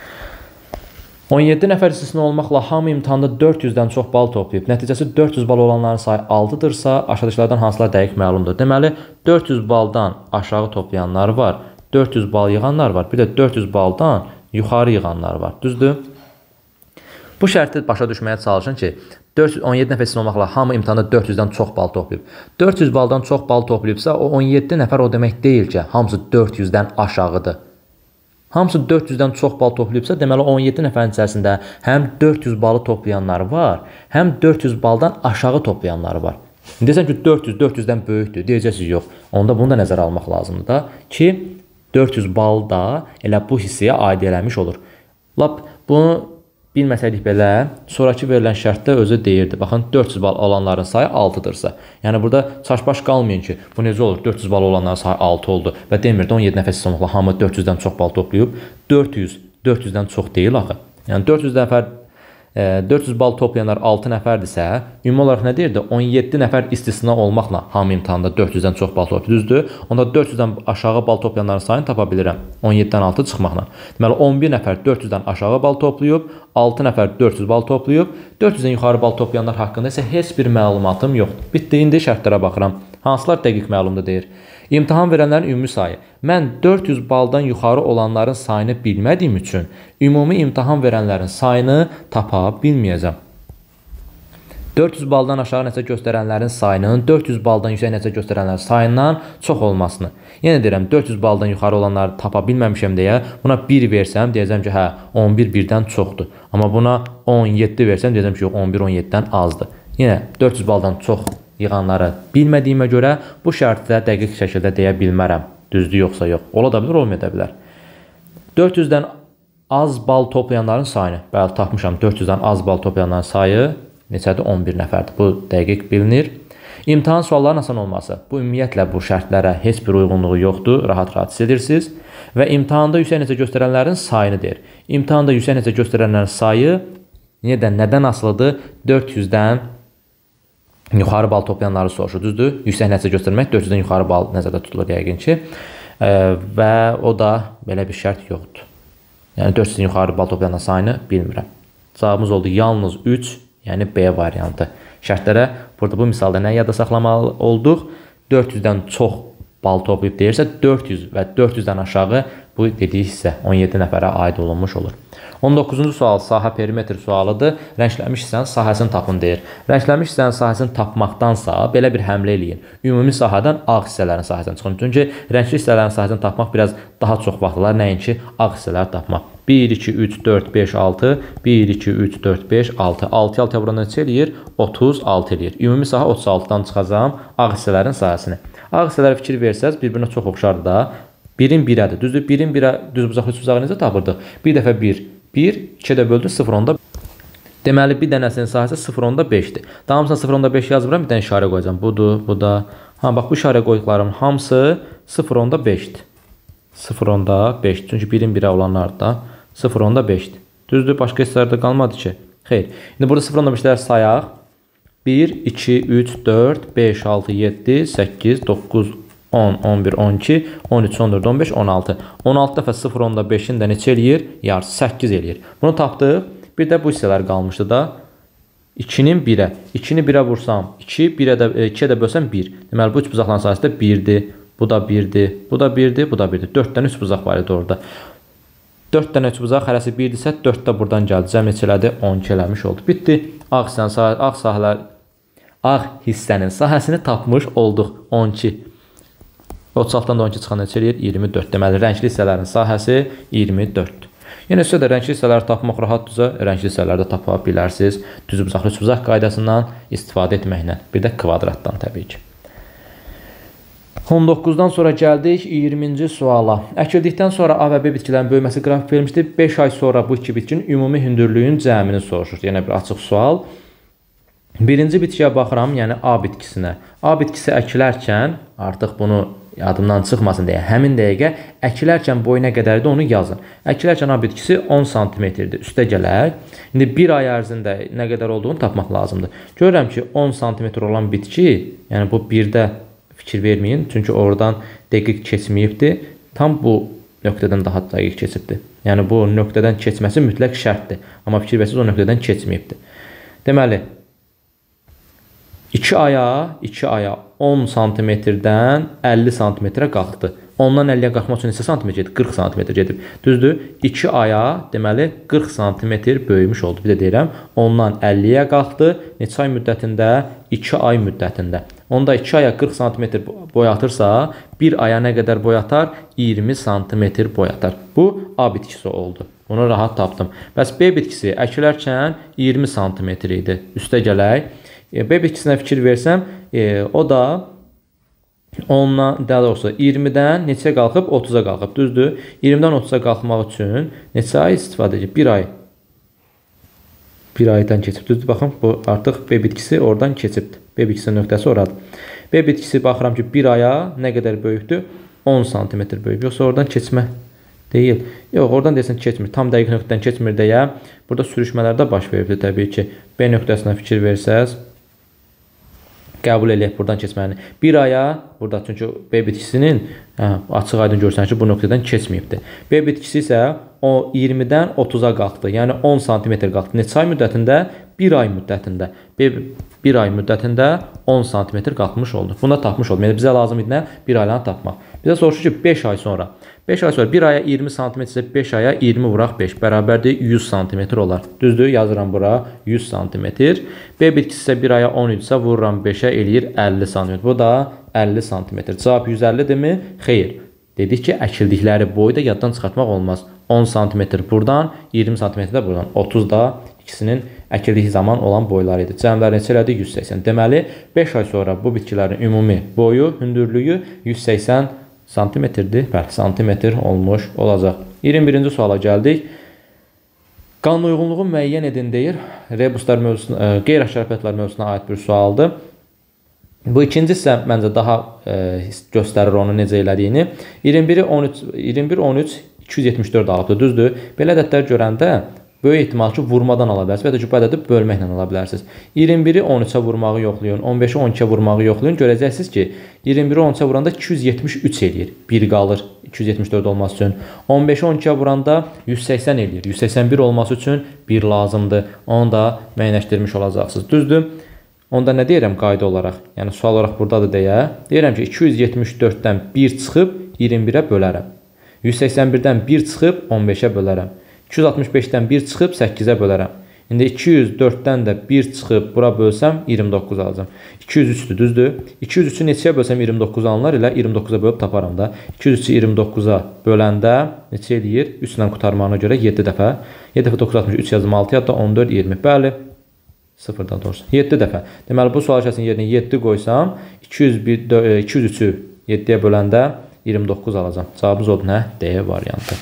on yeddi nəfər istisna olmaqla hamı imtahanda dörd yüzdən çox bal toplayıb. Nəticəsi dörd yüz bal olanların sayı altıdırsa, aşağıdakılardan hansılar dəqiq məlumdur? Deməli, dörd yüz baldan aşağı toplayanlar var, dörd yüz bal yığanlar var, bir də dörd yüz baldan yuxarı yığanlar var. Düzdür? Bu şərti başa düşməyə çalışın ki, on yeddi nəfər istisna olmaqla hamı imtahanda dörd yüzdən çox bal toplayıb. dörd yüz baldan çox bal toplayıbsa, o on yeddi nəfər o demək deyil ki, hamısı dörd yüzdən aşağıdır. Hamısı dörd yüzdən çox bal toplayıbsa, deməli on yeddi nəfərin içərisində həm dörd yüz balı toplayanlar var, həm dörd yüz baldan aşağı toplayanlar var. Desəm ki, dörd yüz dörd yüzdən böyükdür, deyəcəksiniz yox. Onda bunu da nəzərə almaq lazımdır da ki, dörd yüz bal da elə bu hissəyə aid eləmiş olur. Lap bunu bilməsəydik belə, sonraki verilən şərtdə özü deyirdi. Baxın, dörd yüz bal alanların sayı altıdırsa. Yəni, burada çaşbaş qalmayın ki, bu necə olur? dörd yüz bal olanların sayı altı oldu və demirdi, on yeddi nəfər istisna hamı dörd yüzdən çox bal toplayıb. dörd yüz, dörd yüzdən çox deyil axı. Yəni, dörd yüz nəfər, dörd yüz bal toplayanlar altı nəfərdirsə, ümumi olaraq nə deyirdi? on yeddi nəfər istisna olmaqla hamı imtahanda dörd yüzdən çox bal toplayıb. Düzdür? Onda dörd yüzdən aşağı bal toplayanların sayını tapa bilirəm. on yeddidən altı çıxmaqla. Deməli, on bir nəfər dörd yüzdən aşağı bal toplayıb, altı nəfər dörd yüz bal toplayıb, dörd yüzdən yuxarı bal toplayanlar haqqında isə heç bir məlumatım yoxdur. Bitdi, indi şərtlərə baxıram. Hansılar dəqiq məlumdur deyir. İmtahan verənlərin ümumi sayı. Mən dörd yüz baldan yuxarı olanların sayını bilmədiyim üçün ümumi imtahan verənlərin sayını tapa bilməyəcəm. dörd yüz baldan aşağı nəticə göstərənlərin sayının dörd yüz baldan yüksək nəticə göstərənlərin sayından çox olmasını. Yenə deyirəm, dörd yüz baldan yuxarı olanları tapa bilməmişəm deyə buna bir versəm, deyəcəm ki, hə, on bir birdən çoxdur. Amma buna on yeddi versəm, deyəcəm ki, yox, on bir on yeddidən azdır. Yenə dörd yüz baldan çox yığanları bilmədiyimə görə bu şərtdə dəqiq şəkildə deyə bilmərəm. Düzdür, yoxsa yox. Ola da bilir, olmaya da bilər. dörd yüzdən az bal toplayanların sayını, bəli, tapmışam, dörd yüzdən az bal toplayanların sayı neçədir? on bir nəfərdir. Bu dəqiq bilinir. İmtahan suallarının asan olması. Bu ümumiyyətlə bu şərtlərə heç bir uyğunluğu yoxdur. Rahat-rahat hiss edirsiniz. Və imtahanda yüksək nəticə göstərənlərin sayını deyir. İmtahanda yüksək nəticə göstərənlərin sayı nədən, nədən asılıdır? dörd yüzdən yuxarı bal toplayanları soruşur. Düzdür? Yüksək nəticə göstərmək dörd yüzdən yuxarı bal nəzərdə tutulur yəqin ki. E, və o da belə bir şərt yoxdur. Yəni dörd yüzdən yuxarı bal toplayanların sayını bilmirəm. Cavabımız oldu yalnız üç. Yəni B variantı. Şərtlərə burada bu misalda nə yadda saxlamalı olduq? dörd yüzdən çox bal toplayıb deyirsə, dörd yüz və dörd yüzdən aşağı bu dediyi hissə on yeddi nəfərə aid olunmuş olur. on doqquzuncu sual sahə perimetr sualıdır. Rənglənmiş hissənin sahəsini tapın deyir. Rənglənmiş hissənin sahəsini tapmaqdansa belə bir həmlə eləyin. Ümumi sahədən ağ hissələrin sahəsini çıxın. Çünki rəngli hissələrin sahəsini tapmaq biraz daha çox vaxt alır, nəinki ağ hissələri tapmaq. bir, iki, üç, dörd, beş, altı, bir, iki, üç, dörd, beş, altı. altı altıya vuranda neçə eləyir? otuz altı eləyir. Ümumi sahə otuz altıdan çıxacağım ağ hissələrin sahəsini. Ağ hissələrə fikir versəz, bir-birinə çox oxşardır da. birin birədir. Düzdür? birin birə düz bucaqlı üç bucağı necə tapırdıq? bir dəfə bir, bir, ikiyə böldü sıfır onda. Deməli, bir dənəsinin sahəsi sıfır onda beşdir. Damısına sıfır onda beş yazmıram, bir dənə işarə qoyacağım. Budur, bu da. Ha, bax, bu işarə qoyduqlarım hamısı sıfır onda beşdir. sıfır onda beş. Çünki birin birə olanlar da sıfır onda beşdir. Düzdür? Başqa hissələrdə qalmadı ki. Xeyr. İndi burada sıfır onda beşləri sayaq. bir, iki, üç, dörd, beş, altı, yeddi, səkkiz, doqquz, on, on bir, on iki, on üç, on dörd, on beş, on altı. on altı dəfə sıfır onda beşin də neçə eləyir? Yarısı səkkiz eləyir. Bunu tapdıq. Bir də bu hissələr qalmışdı da. ikinin birə. ikini birə vursam iki, ikiyə də bölsəm bir. Deməli, bu üç bucaqların sayəsi də birdir. Bu da birdir. Bu da birdir. Bu da birdir. dörddən üç bucaq var idi orada. dörddən üç bucaq hərəsi birdirsə, dörd də buradan gəldi. Cəm neçə elədi? on iki eləmiş oldu. Bitdi. Ağ hissənin sahə, ağ sahələr, ağ hissənin sahəsini tapmış olduq. on iki. otuz altıdan da on iki çıxan neçə eləyir? iyirmi dörd. Deməli, rəngli hissələrin sahəsi iyirmi dörddür. Yenə sizə də rəngli hissələri tapmaq rahatdırsa, rəngli hissələri də tapa bilərsiniz. Düz bucaqlı üç bucaq qaydasından istifadə etməklə. Bir də kvadratdan təbii ki. on doqquzdan sonra gəldik iyirminci suala. Əkildikdən sonra A və B bitkilərin böyüməsi qrafik verilmişdir. beş ay sonra bu iki bitkinin ümumi hündürlüyün cəmini soruşur. Yenə bir açıq sual. Birinci bitkiyə baxıram, yəni A bitkisinə. A bitkisi əkilərkən, artıq bunu yadımdan çıxmasın deyə, həmin dəqiqə əkilərkən boyu nə qədərdir onu yazın. Əkilərkən A bitkisi on santimetrdir. Üstə gələk. İndi bir ay ərzində nə qədər olduğunu tapmaq lazımdır. Görürəm ki, on santimetr olan bitki, yəni bu birdə fikir verməyin, çünki oradan dəqiq keçməyibdir. Tam bu nöqtədən daha dəqiq keçibdir. Yəni bu nöqtədən keçməsi mütləq şərtdir. Amma fikir versiniz o nöqtədən keçməyibdir. Deməli, iki aya, iki aya on santimetrdən əlli santimetrə qalxdı. Ondan əlliyə qalxmaq üçün neçə santimetr gedib? qırx santimetr gedib. Düzdür? iki aya, deməli, qırx santimetr böyümüş oldu. Bir də deyirəm, ondan əlliyə qalxdı. Neçə ay müddətində? iki ay müddətində. Onda iki aya qırx santimetr boyatırsa, bir aya nə qədər boyatar? iyirmi santimetr boyatar. Bu A bitkisi oldu. Bunu rahat tapdım. Bəs B bitkisi əkilərkən iyirmi santimetr idi. Üstə gələk. B bitkisinə fikir versəm, e, o da ondan, daha doğrusu iyirmidən neçə qalxıb? otuza qalxıb. Düzdür? iyirmidən otuza qalxmaq üçün neçə ay istifadə edib? bir ay. bir aydan keçib. Düzdür? Baxın, bu artıq B bitkisi oradan keçibdir. B bitkisinin nöqtəsi oradır. B bitkisi baxıram ki, bir aya nə qədər böyükdür? on santimetr böyük. Yoxsa oradan keçmə deyil. Yox, oradan deyəsən keçmir. Tam dəqiq nöqtədən keçmir deyə burada sürüşmələrdə baş veribdir təbii ki. B nöqtəsinə fikir versəz, qəbul eləyək buradan keçməni. Bir aya, burada çünki B bitkisinin hə, açıq aydın görsən ki, bu nöqtədən keçməyibdir. B bitkisi isə o iyirmidən otuza qalxdı. Yəni on santimetr qalxdı. Neçə ay müddətində? bir ay müddətində. B bir ay müddətində on santimetr qalxmış oldu. Bunu da tapmış oldum. Yəni bizə lazım idi nə? bir aylanı tapmaq. Bizə soruşur ki, beş ay sonra. beş ay sonra bir aya iyirmi santimetr isə beş aya iyirmi vuraq beş bərabərdir yüz santimetr olar. Düzdür? Yazıram bura yüz santimetr. B bitkisi isə bir aya on idisə vururam beşə eləyir əlli santimetr. Bu da əlli santimetr. Cavab yüz əllidirmi? Xeyr. Dedik ki, əkildikləri boyu da yaddan çıxartmaq olmaz. on santimetr buradan, iyirmi santimetr də buradan. otuz da ikisinin əkildiyi zaman olan boyları idi. Cəmləri neçə elədi? yüz səksən. Deməli, beş ay sonra bu bitkilərin ümumi boyu, hündürlüyü yüz səksən santimetrdir. Bəli, santimetr olmuş olacaq. iyirmi birinci suala gəldik. Qanun uyğunluğu müəyyən edin deyir. Rebuslar mövzusuna, qeyri-əşrəfiyyatlar mövzusuna aid bir sualdır. Bu ikinci isə məncə daha e, göstərir onu necə elədiyini. iyirmi bir on üç iki yüz yetmiş dörd alıbdır, düzdür? Belə ədədlər görəndə böyük ehtimal ki, vurmadan ala bilərsiniz və ya da bu ədədi bölməklə ala bilərsiniz. iyirmi biri on üçə vurmağı yoxlayın, on beşi on ikiyə vurmağı yoxlayın. Görəcəksiniz ki, iyirmi biri on üçə vuranda iki yüz yetmiş üç eləyir. bir qalır iki yüz yetmiş dörd olması üçün. on beşi on ikiyə vuranda yüz səksən eləyir. yüz səksən bir olması üçün bir lazımdır. Onu da müəyyənləşdirmiş olacaqsınız. Düzdür? Onda nə deyirəm qayda olaraq? Yəni sual olaraq buradadır deyə. Deyirəm ki, iki yüz yetmiş dörddən bir çıxıb iyirmi birə bölərəm. yüz səksən birdən bir çıxıb on beşə bölərəm. iki yüz altmış beşdən bir çıxıb səkkizə bölərəm. İndi iki yüz dörddən də bir çıxıb bura bölsəm iyirmi doqquz alacam. iki yüz üçdür, düzdür? iki yüz üçü neçəyə bölsəm iyirmi doqquz alınır, elə iyirmi doqquza bölüb taparam da. iki yüz üçü iyirmi doqquza böləndə neçə eləyir? üç ilə qutarmağına görə yeddi dəfə. yeddi dəfə doqquz altmış üç yazım altı, hətta on dörd iyirmi. Bəli. sıfırdan doğrusu. yeddi dəfə. Deməli, bu sual şəklinin yerinə yeddi qoysam, iki yüz üçü yeddiyə böləndə iyirmi doqquz alacam. Cavabımız odur nə? D variantı.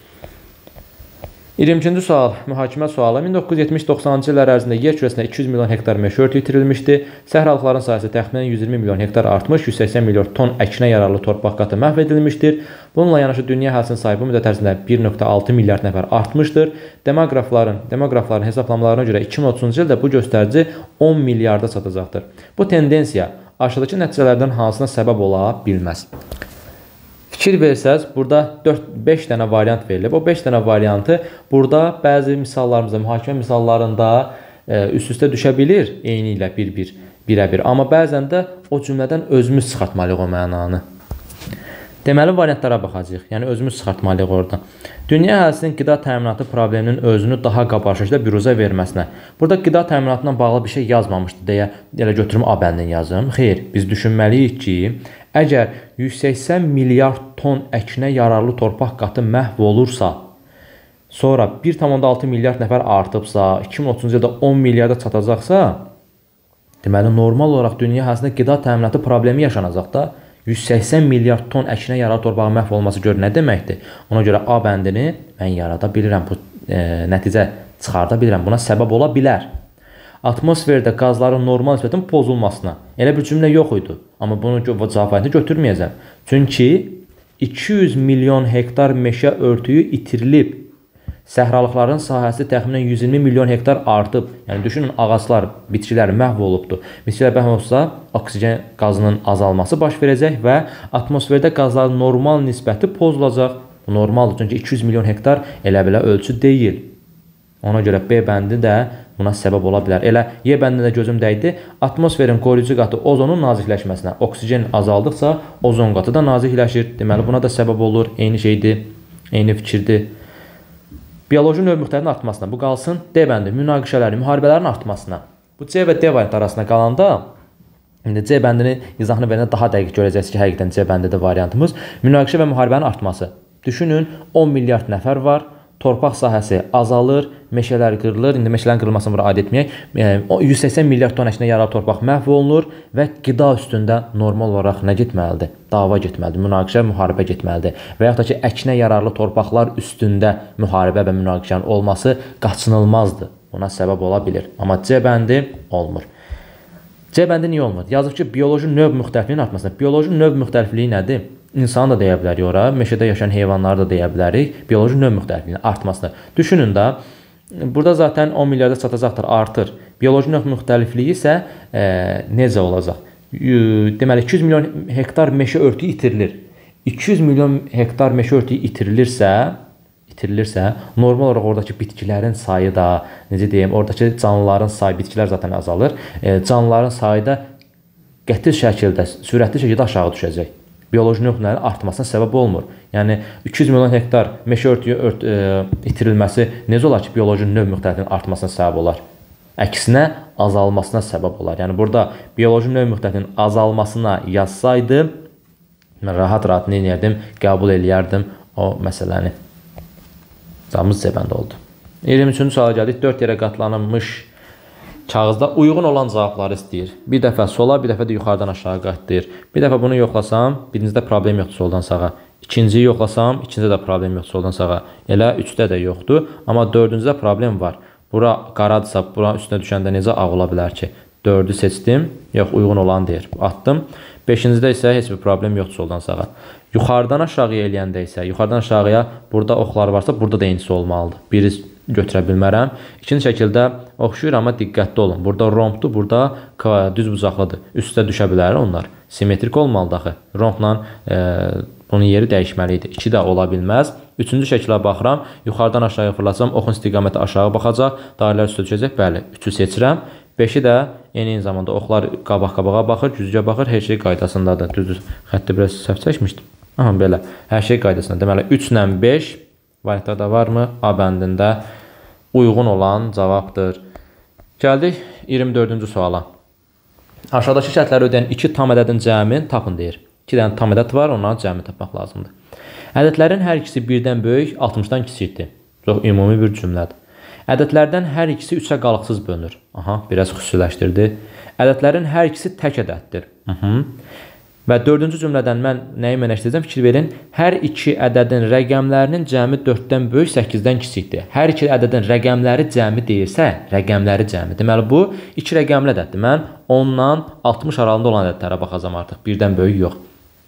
iyirmi ikinci sual, mühakimə sualı. min doqquz yüz yetmiş doxsanıncı illər ərzində yer kürəsində iki yüz milyon hektar meşə örtüyü itirilmişdi. Səhralıqların sayəsi təxminən yüz iyirmi milyon hektar artmış, yüz səksən milyon ton əkinə yararlı torpaq qatı məhv edilmişdir. Bununla yanaşı dünya əhalinin sayı bu müddət ərzində bir nöqtə altı milyard nəfər artmışdır. Demoqrafların, demoqrafların hesablamalarına görə iki min otuzuncu ildə bu göstərici on milyarda çatacaqdır. Bu tendensiya aşağıdakı nəticələrdən hansına səbəb ola bilməz? Fikir versəz, burada dörd beş dənə variant verilib. O beş dənə variantı burada bəzi misallarımızda, mühakimə misallarında üst-üstə düşə bilir, eyni ilə bir-bir, birə-bir. Amma bəzən də o cümlədən özümüz çıxartmalıyıq o mənanı. Deməli, variantlara baxacağıq. Yəni, özümüz çıxartmalıyıq oradan. Dünya əhalisinin qida təminatı probleminin özünü daha qabarıq şəkildə büruzə verməsinə. Burada qida təminatına bağlı bir şey yazmamışdı deyə elə götürüm A bəndini yazım. Xeyr, biz düşünməliyik ki, əgər yüz səksən milyard ton əkinə yararlı torpaq qatı məhv olursa, sonra bir tam altı milyard nəfər artıbsa, iki min otuzuncu ildə on milyarda çatacaqsa, deməli, normal olaraq dünya əhalisində qida təminatı problemi yaşanacaq da, yüz səksən milyard ton əkinə yararlı torpağın məhv olması gör nə deməkdir? Ona görə A bəndini mən yarada bilirəm, bu e, nəticə çıxarda bilirəm, buna səbəb ola bilər. atmosferdə qazların normal nisbətən pozulmasına. Elə bir cümlə yox idi. Amma bunu cavabını götürməyəcəm. Çünki iki yüz milyon hektar meşə örtüyü itirilib. Səhralıqların sahəsi təxminən yüz iyirmi milyon hektar artıb. Yəni düşünün, ağaclar, bitkilər məhv olubdur. Bitkilər məhv olsa, oksigen qazının azalması baş verəcək və atmosferdə qazların normal nisbəti pozulacaq. Bu normaldır, çünki iki yüz milyon hektar elə belə ölçü deyil. Ona görə B bəndi də buna səbəb ola bilər. Elə Y bəndində gözüm dəydi. Atmosferin qoruyucu qatı ozonun nazikləşməsinə. Oksigen azaldıqca ozon qatı da nazikləşir. Deməli, buna da səbəb olur. Eyni şeydir, eyni fikirdir. Bioloji növ müxtəlifinin artmasına. Bu qalsın. D bəndi münaqişələrin, müharibələrin artmasına. Bu C və D variantı arasında qalanda indi C bəndini izahını verəndə daha dəqiq görəcəksiniz ki, həqiqətən C bəndidir variantımız. Münaqişə və müharibənin artması. Düşünün, on milyard nəfər var. Torpaq sahəsi azalır, meşələr qırılır. İndi meşələrin qırılmasını bura aid etməyək. yüz səksən milyard ton əkinə yaralı torpaq məhv olunur və qida üstündə normal olaraq nə getməlidir? Dava getməlidir, münaqişə, müharibə getməlidir. Və yaxud da ki, əkinə yararlı torpaqlar üstündə müharibə və münaqişənin olması qaçınılmazdır. Buna səbəb ola bilir. Amma C bəndi olmur. C bəndi niyə olmur? Yazıb ki, bioloji növ müxtəlifliyin artmasına. Bioloji növ müxtəlifliyi nədir? İnsanı da deyə bilərik ora, meşədə yaşayan heyvanları da deyə bilərik, bioloji növ müxtəlifliyinin artmasını. Düşünün də, burada zaten on milyarda çatacaqdır, artır. Bioloji növ müxtəlifliyi isə e, necə olacaq? Deməli, iki yüz milyon hektar meşə örtüyü itirilir. iki yüz milyon hektar meşə örtüyü itirilirsə, itirilirsə, normal olaraq oradakı bitkilərin sayı da, necə deyim, oradakı canlıların sayı, bitkilər zaten azalır, e, canlıların sayı da qəti şəkildə, sürətli şəkildə aşağı düşəcək. Bioloji növlərin artmasına səbəb olmur. Yəni iki yüz milyon hektar meşə örtüyü ört, e, itirilməsi necə olar ki, bioloji növ müxtəlifliyin artmasına səbəb olar? Əksinə azalmasına səbəb olar. Yəni burada bioloji növ müxtəlifliyin azalmasına yazsaydı, mən rahat-rahat nə edərdim, qəbul eləyərdim o məsələni. Cavabımız C bəndi oldu. iyirmi üçüncü suala gəldik. dörd yerə qatlanılmış kağızda uyğun olan cavabları istəyir. Bir dəfə sola, bir dəfə də yuxarıdan aşağı qatlayır. Bir dəfə bunu yoxlasam, birincidə problem yoxdur soldan sağa. İkinciyi yoxlasam, ikincidə də problem yoxdur soldan sağa. Elə üçdə də yoxdur. Amma dördüncüdə problem var. Bura qaradırsa, bura üstünə düşəndə necə ağ ola bilər ki? dördü seçdim, yox uyğun olan deyir. Atdım. beşincidə isə heç bir problem yoxdur soldan sağa. Yuxarıdan aşağıya eləyəndə isə, yuxarıdan aşağıya burada oxlar varsa, burada da eynisisi olmalıdır. Biri götürə bilmərəm. İkinci şəkildə oxşuyur, amma diqqətli olun. Burada rombdur, burada düz bucaqlıdır. Üstə düşə bilər onlar. Simmetrik olmalıdır axı. Rombla e, bunun yeri dəyişməli idi. iki də ola bilməz. Üçüncü şəkilə baxıram. Yuxarıdan aşağıya fırlatsam, oxun istiqaməti aşağı baxacaq. Dairələr üstə düşəcək. Bəli, üçü seçirəm. beşi də eyni zamanda oxlar qabaq-qabağa baxır, güzgə baxır. Hər şey qaydasındadır. Düzdür. Xətti biraz səhv çəkmişdim. Aha, belə. Hər şey qaydasında. Deməli, üç ilə beş variantlarda varmı? A bəndində uyğun olan cavabdır. Gəldik iyirmi dördüncü suala. Aşağıdakı şərtləri ödəyən iki tam ədədin cəmini tapın deyir. iki dənə tam ədəd var, onların cəmini tapmaq lazımdır. Ədədlərin hər ikisi birdən böyük, altmışdan kiçikdir. Çox ümumi bir cümlədir. Ədədlərdən hər ikisi üçə qalıqsız bölünür. Aha, biraz xüsusiləşdirdi. Ədədlərin hər ikisi tək ədəddir. Hı -hı. Və dördüncü cümlədən mən nəyi mənəşdirəcəm? Fikir verin. Hər iki ədədin rəqəmlərinin cəmi dörddən böyük, səkkizdən kiçikdir. Hər iki ədədin rəqəmləri cəmi deyilsə, rəqəmləri cəmi. Deməli, bu iki rəqəmli ədəddir. Mən ondan altmış aralığında olan ədədlərə baxacam artıq. Birdən böyük yox.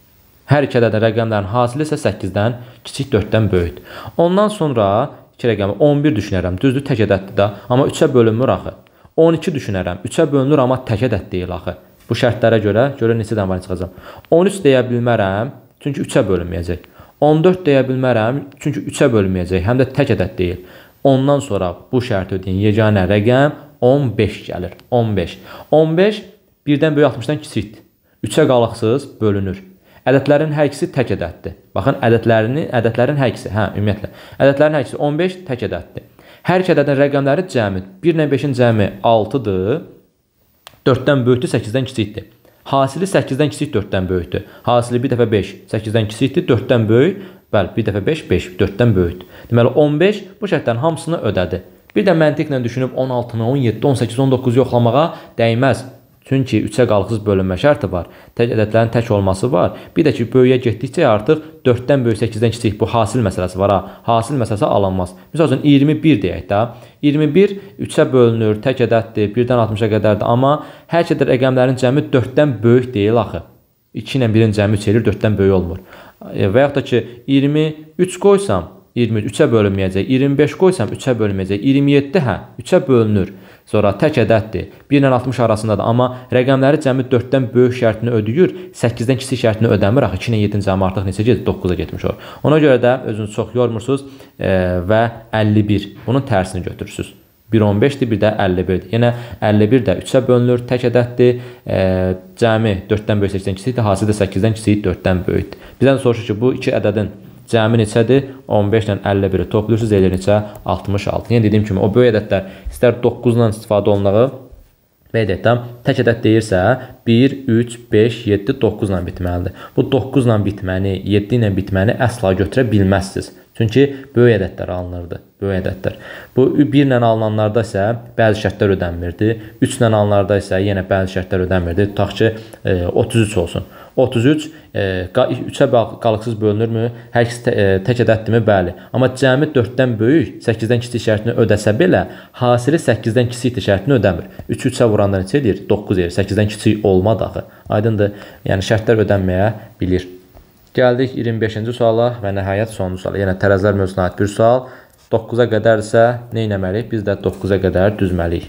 Hər iki ədədin rəqəmlərin hasili isə səkkizdən kiçik, dörddən böyükdür. Ondan sonra iki rəqəmi on bir düşünərəm. Düzdür, tək ədəddir da. Amma üçə bölünmür axı. on iki düşünərəm. üçə bölünür, amma tək ədəd deyil axı. Bu şərtlərə görə, görə neçədən var çıxacaq. on üç deyə bilmərəm, çünki üçə bölünməyəcək. on dörd deyə bilmərəm, çünki üçə bölünməyəcək, həm də tək ədəd deyil. Ondan sonra bu şərti ödəyən yeganə rəqəm on beş gəlir. on beş. on beş birdən böyük altmışdan kiçikdir. üçə qalıqsız bölünür. Ədədlərin hər ikisi tək ədəddir. Baxın, ədədlərin, ədədlərin hər ikisi, hə, ümumiyyətlə. Ədədlərin hər ikisi on beş tək ədəddir. Hər iki ədədin rəqəmləri cəmi. bir ilə beşin cəmi altıdır. dörddən böyükdür, səkkizdən kiçikdir. Hasili səkkizdən kiçik, dörddən böyükdür. Hasili bir dəfə beş, səkkizdən kiçikdir, dörddən böyük. Bəli, bir dəfə beş, beş, dörddən böyükdür. Deməli, on beş bu şərtlərin hamısını ödədi. Bir də məntiqlə düşünüb on altını, on yeddi, on səkkiz, on doqquz yoxlamağa dəyməz. Çünki üçə qalıqsız bölünmə şərti var. Tək ədədlərin tək olması var. Bir də ki, böyüyə getdikcə artıq dörddən böyük səkkizdən kiçik bu hasil məsələsi var. Ha. Hasil məsələsi alınmaz. Məsəl üçün iyirmi bir deyək də. iyirmi bir üçə bölünür, tək ədəddir, birdən altmışa qədərdir. Amma hər iki ədəd rəqəmlərin cəmi dörddən böyük deyil axı. iki ilə birin cəmi üç eləyir, dörddən böyük olmur. Və yaxud da ki, iyirmi üç qoysam, iyirmi üç üçə bölünməyəcək. iyirmi beş qoysam üçə bölünməyəcək. iyirmi yeddi hə, üçə bölünür. Sonra tək ədəddir. bir ilə altmış arasındadır. Amma rəqəmləri cəmi dörddən böyük şərtini ödəyir, səkkizdən kiçik şərtini ödəmir. Axı iki ilə yeddinin cəmi artıq neçə gedir? doqquza getmiş olur. Ona görə də özünüzü çox yormursunuz e, və əlli bir. Bunun tərsini götürürsünüz. bir on beşdir, bir də əlli birdir. Yenə əlli bir də üçə bölünür, tək ədəddir. E, cəmi dörddən böyük səkkizdən kiçikdir, hasil də səkkizdən kiçik dörddən böyükdür. Bizdən soruşur ki, bu iki ədədin cəmi neçədir? on beş ilə əlli biri toplayırsınız, eləyir neçə? altmış altı. Yəni dediyim kimi, o böyük ədədlər istər doqquz ilə istifadə olunmağı, və edək, tək ədəd deyirsə, bir, üç, beş, yeddi, doqquz ilə bitməlidir. Bu doqquz ilə bitməni, yeddi ilə bitməni əsla götürə bilməzsiniz. Çünki böyük ədədlər alınırdı. Böyük ədədlər. Bu bir ilə alınanlarda isə bəzi şərtlər ödənmirdi. üç ilə alınanlarda isə yenə bəzi şərtlər ödənmirdi. Tutaq ki, otuz üç olsun. otuz üç üçə qalıqsız bölünürmü? Hər ikisi tək ədəddirmi? Bəli. Amma cəmi dörddən böyük, səkkizdən kiçik şərtini ödəsə belə, hasili səkkizdən kiçikdir şərtini ödəmir. üçü üçə vuranda neçə edir? doqquz edir. səkkizdən kiçik olmadı axı. Aydındır. Yəni şərtlər ödənməyə bilir. Gəldik iyirmi beşinci suala və nəhayət sonuncu suala. Yəni tərəzilər mövzusuna aid bir sual. doqquza qədərsə nə etməliyik? Biz də doqquza qədər düzməliyik.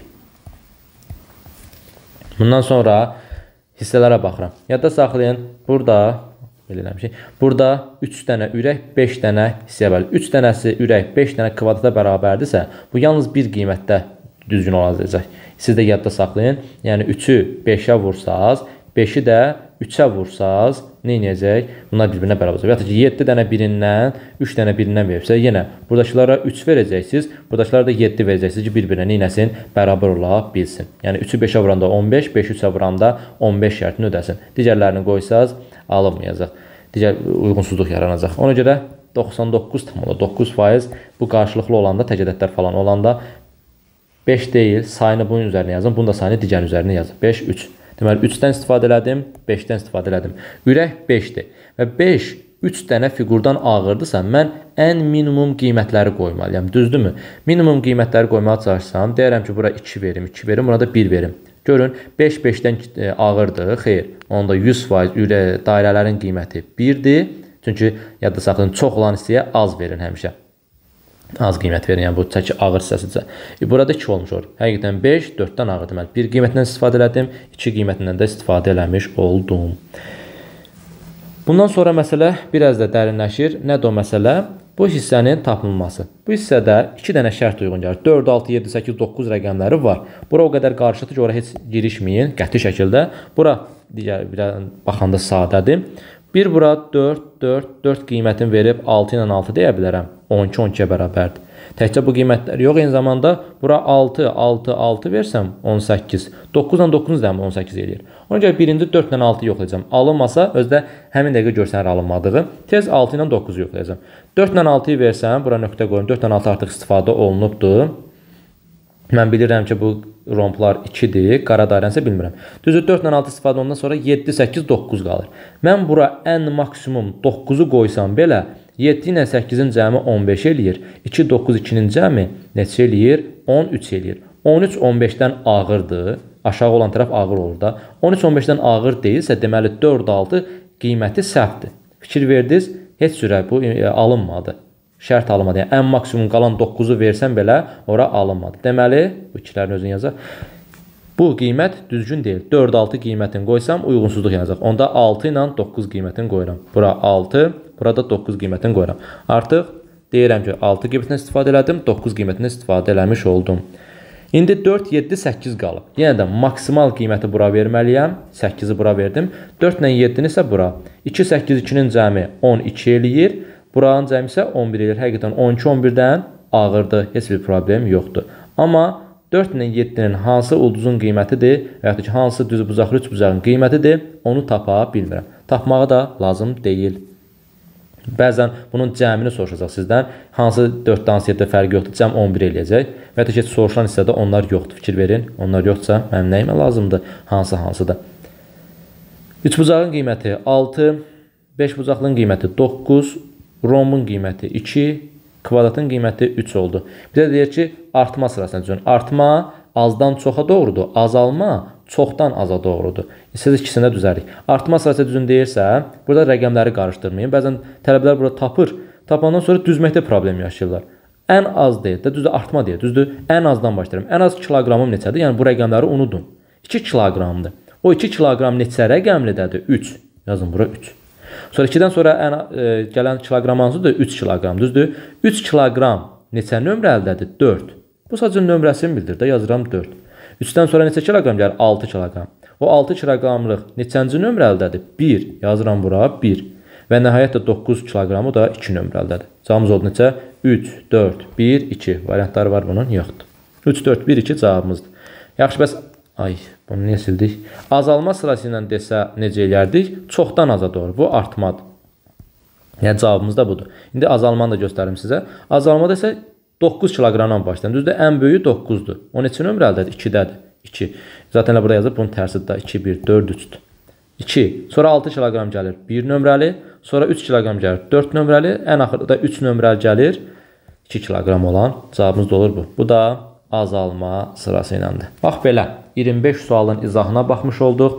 Bundan sonra hissələrə baxıram. Yadda saxlayın, burada eləmişik. Burada üç dənə ürək, beş dənə hissəyə bölünür. üç dənəsi ürək, beş dənə kvadrata bərabərdirsə, bu yalnız bir qiymətdə düzgün olacaq. Siz də yadda saxlayın. Yəni üçü beşə vursaz, beşi də üçə vursaz, nə edəcək? Bunlar bir-birinə bərabər olacaq. Yaxud ki, yeddi dənə birindən, üç dənə birindən veribsə, yenə buradakılara üç verəcəksiniz, buradakılara da yeddi verəcəksiniz ki, bir-birinə nə etsin? Bərabər ola bilsin. Yəni üçü beşə vuranda on beş, beşi üçə vuranda on beş şərtini ödəsin. Digərlərini qoysaz, alınmayacaq. Digər uyğunsuzluq yaranacaq. Ona görə doxsan doqquz tam ola, doqquz faiz bu qarşılıqlı olanda, tək ədədlər falan olanda beş deyil, sayını bunun üzərinə yazın, bunu da sayını digər üzərinə yazın. beş, üç. Deməli, üçdən istifadə elədim, beşdən istifadə elədim. Ürək beşdir və beş, üç dənə fiqurdan ağırdısa, mən ən minimum qiymətləri qoymalıyam, düzdürmü? Minimum qiymətləri qoymaya çalışsam, deyərəm ki, bura iki verim, iki verim, buna da bir verim. Görün, beş beşdən ağırdır, xeyr, onda yüz faiz dairələrin qiyməti birdir. Çünki, yadda saxlayın, çox olan hissəyə az verin həmişə. Az qiymət verin, yəni bu çəki ağır hissəsidirsə. E, burada iki olmuş olur. Həqiqətən beş, dörddən ağır deməli. bir qiymətindən istifadə elədim, iki qiymətindən də istifadə eləmiş oldum. Bundan sonra məsələ biraz da dərinləşir. Nədir o məsələ? Bu hissənin tapılması. Bu hissədə iki dənə şərt uyğun gəlir. dörd, altı, yeddi, səkkiz, doqquz rəqəmləri var. Bura o qədər qarışıqdır ki, ora heç girişməyin qəti şəkildə. Bura digər bir baxanda sadədir. Bir bura dörd, dörd, dörd qiymətini verib altı ilə altı deyə bilərəm. on iki, on ikiyə bərabərdir. Təkcə bu qiymətlər yox, eyni zamanda bura altı, altı, altı versəm on səkkiz. doqquz ilə doqquz da on səkkiz eləyir. Ona görə birinci dörd ilə altı yoxlayacağım. Alınmasa, özdə həmin dəqiqə görsənir alınmadığı. Tez altı ilə doqquzu yoxlayacağım. dörd ilə altıyı versəm, bura nöqtə qoyun. dörd ilə altı artıq istifadə olunubdur. Mən bilirəm ki, bu romplar ikidir, qara dairəni isə bilmirəm. Düzü dörd ilə altı istifadə ondan sonra yeddi, səkkiz, doqquz qalır. Mən bura ən maksimum doqquzu qoysam belə, yeddi ilə səkkizin cəmi on beş eləyir. iki, doqquz, ikinin cəmi neçə eləyir? on üç eləyir. on üç, on beşdən ağırdır. Aşağı olan tərəf ağır olur da. on üç, on beşdən ağır deyilsə, deməli dörd, altı qiyməti səhvdir. Fikir verdiniz, heç cürə bu alınmadı. Şərt alınmadı. Yəni, ən maksimum qalan doqquzu versən belə, ora alınmadı. Deməli, bu ikilərin özünü yazaq. Bu qiymət düzgün deyil. dörd, altı qiymətini qoysam, uyğunsuzluq yazacaq. Onda altı ilə doqquz qiymətini qoyuram. Bura altı, burada doqquz qiymətini qoyuram. Artıq deyirəm ki, altı qiymətini istifadə elədim, doqquz qiymətini istifadə eləmiş oldum. İndi dörd, yeddi, səkkiz qalıb. Yenə də maksimal qiyməti bura verməliyəm. səkkizi bura verdim. dörd ilə yeddini isə bura. iki, səkkiz, ikinin cəmi on iki eləyir. Buranın cəmi isə on bir eləyir. Həqiqətən on iki, on birdən ağırdır. Heç bir problem yoxdur. Amma dörd ilə yeddinin hansı ulduzun qiymətidir və yaxud ki, hansı düz bucaqlı üç bucağın qiymətidir, onu tapa bilmirəm. Tapmağı da lazım deyil. Bəzən bunun cəmini soruşacaq sizdən. Hansı dörddə hansı yeddə fərqi yoxdur, cəm on bir eləyəcək. Və ya ki, soruşulan hissədə onlar yoxdur. Fikir verin. Onlar yoxdursa, mənim nəyimə lazımdır? Hansı hansıdır? üç bucağın qiyməti altı, beş bucaqlının qiyməti doqquz, rombun qiyməti iki, kvadratın qiyməti üç oldu. Bir də deyir ki, artma sırasına düzün. Artma azdan çoxa doğrudur, azalma çoxdan aza doğrudur. Siz ikisində düzərik. Artma sırasına düzün deyirsə, burada rəqəmləri qarışdırmayın. Bəzən tələbələr burada tapır, tapandan sonra düzməkdə problem yaşayırlar. Ən az deyil də, düzdür, artma deyil, düzdür, ən azdan başlayırım. Ən az kiloqramım neçədir? Yəni bu rəqəmləri unudun. iki kiloqramdır. O iki kiloqram neçə rəqəmlidədir? üç. Yazın bura üç. Sonra ikidən sonra ən e, gələn kiloqram hansıdır? üç kiloqram, düzdür? üç kiloqram neçə nömrəlidir? dörd. Bu sadəcə nömrəsini bildir də, yazıram dörd. üçdən sonra neçə kiloqram gəlir? altı kiloqram. O altı kiloqramlıq neçənci nömrəlidir? bir. Yazıram bura bir. Və nəhayət də doqquz kiloqramı da iki nömrəlidir. Cavabımız oldu neçə? üç, dörd, bir, iki. Variantları var bunun? Yoxdur. üç, dörd, bir, iki cavabımızdır. Yaxşı, bəs ay, bunu niyə sildik? Azalma sırası ilə desə necə eləyərdik? Çoxdan aza doğru. Bu artmadır. Yəni cavabımız da budur. İndi azalmanı da göstərim sizə. Azalmada isə doqquz kiloqramdan başlayın. Düzdür, ən böyüyü doqquzdur. O neçə nömrəlidir? ikidədir. iki. Zaten burada yazıb bunun tərsidir da. iki, bir, dörd, üçdür. iki. Sonra altı kiloqram gəlir. bir nömrəli. Sonra üç kiloqram gəlir. dörd nömrəli. Ən axırda üç nömrəli gəlir. iki kiloqram olan cavabımız da olur bu. Bu da azalma sırası ilədir. Bax belə. iyirmi beş sualın izahına baxmış olduq.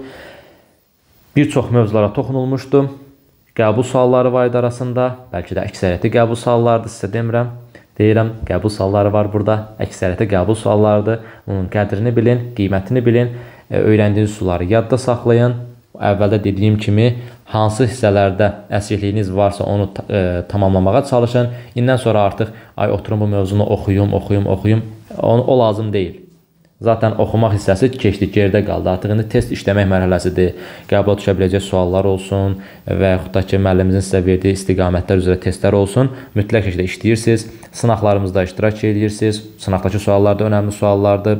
Bir çox mövzulara toxunulmuşdu. Qəbul sualları var idi arasında. Bəlkə də əksəriyyəti qəbul suallardır, sizə demirəm. Deyirəm, qəbul sualları var burada. Əksəriyyəti qəbul suallarıdır. Onun qədrini bilin, qiymətini bilin. Öyrəndiyiniz suları yadda saxlayın. Əvvəldə dediyim kimi, hansı hissələrdə əsrikliyiniz varsa onu e, tamamlamağa çalışın. İndən sonra artıq ay oturum bu mövzunu oxuyum, oxuyum, oxuyum. O, o lazım deyil. Zaten oxumaq hissəsi keçdi, geridə qaldı. Artıq indi test işləmək mərhələsidir. Qəbula düşə biləcək suallar olsun və yaxud da ki, müəllimimizin sizə verdiyi istiqamətlər üzrə testlər olsun. Mütləq şəkildə işləyirsiniz. Sınaqlarımızda iştirak edirsiniz. Sınaqdakı suallar da önəmli suallardır.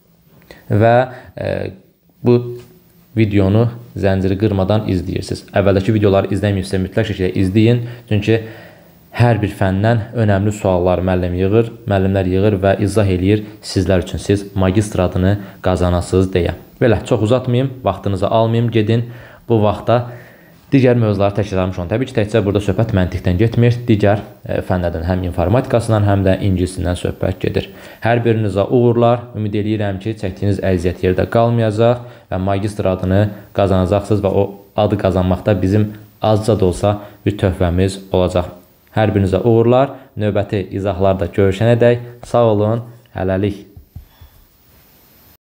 Və e, bu videonu zənciri qırmadan izləyirsiniz. Əvvəldəki videoları izləməyibsə mütləq şəkildə izləyin. Çünki hər bir fəndən önəmli suallar müəllim yığır, müəllimlər yığır və izah eləyir sizlər üçün, siz magistr adını qazanasınız deyə. Belə, çox uzatmayayım, vaxtınızı almayayım, gedin bu vaxtda digər mövzuları təkrarlamış olun. Təbii ki, təkcə burada söhbət məntiqdən getmir, digər e, fənlərdən həm informatikasından, həm də ingilisindən söhbət gedir. Hər birinizə uğurlar, ümid eləyirəm ki, çəkdiyiniz əziyyət yerdə qalmayacaq və magistr adını qazanacaqsınız və o adı qazanmaqda bizim azca da olsa bir töhfəmiz olacaq. Hər birinizə uğurlar, növbəti izahlarda görüşənədək sağ olun, hələlik.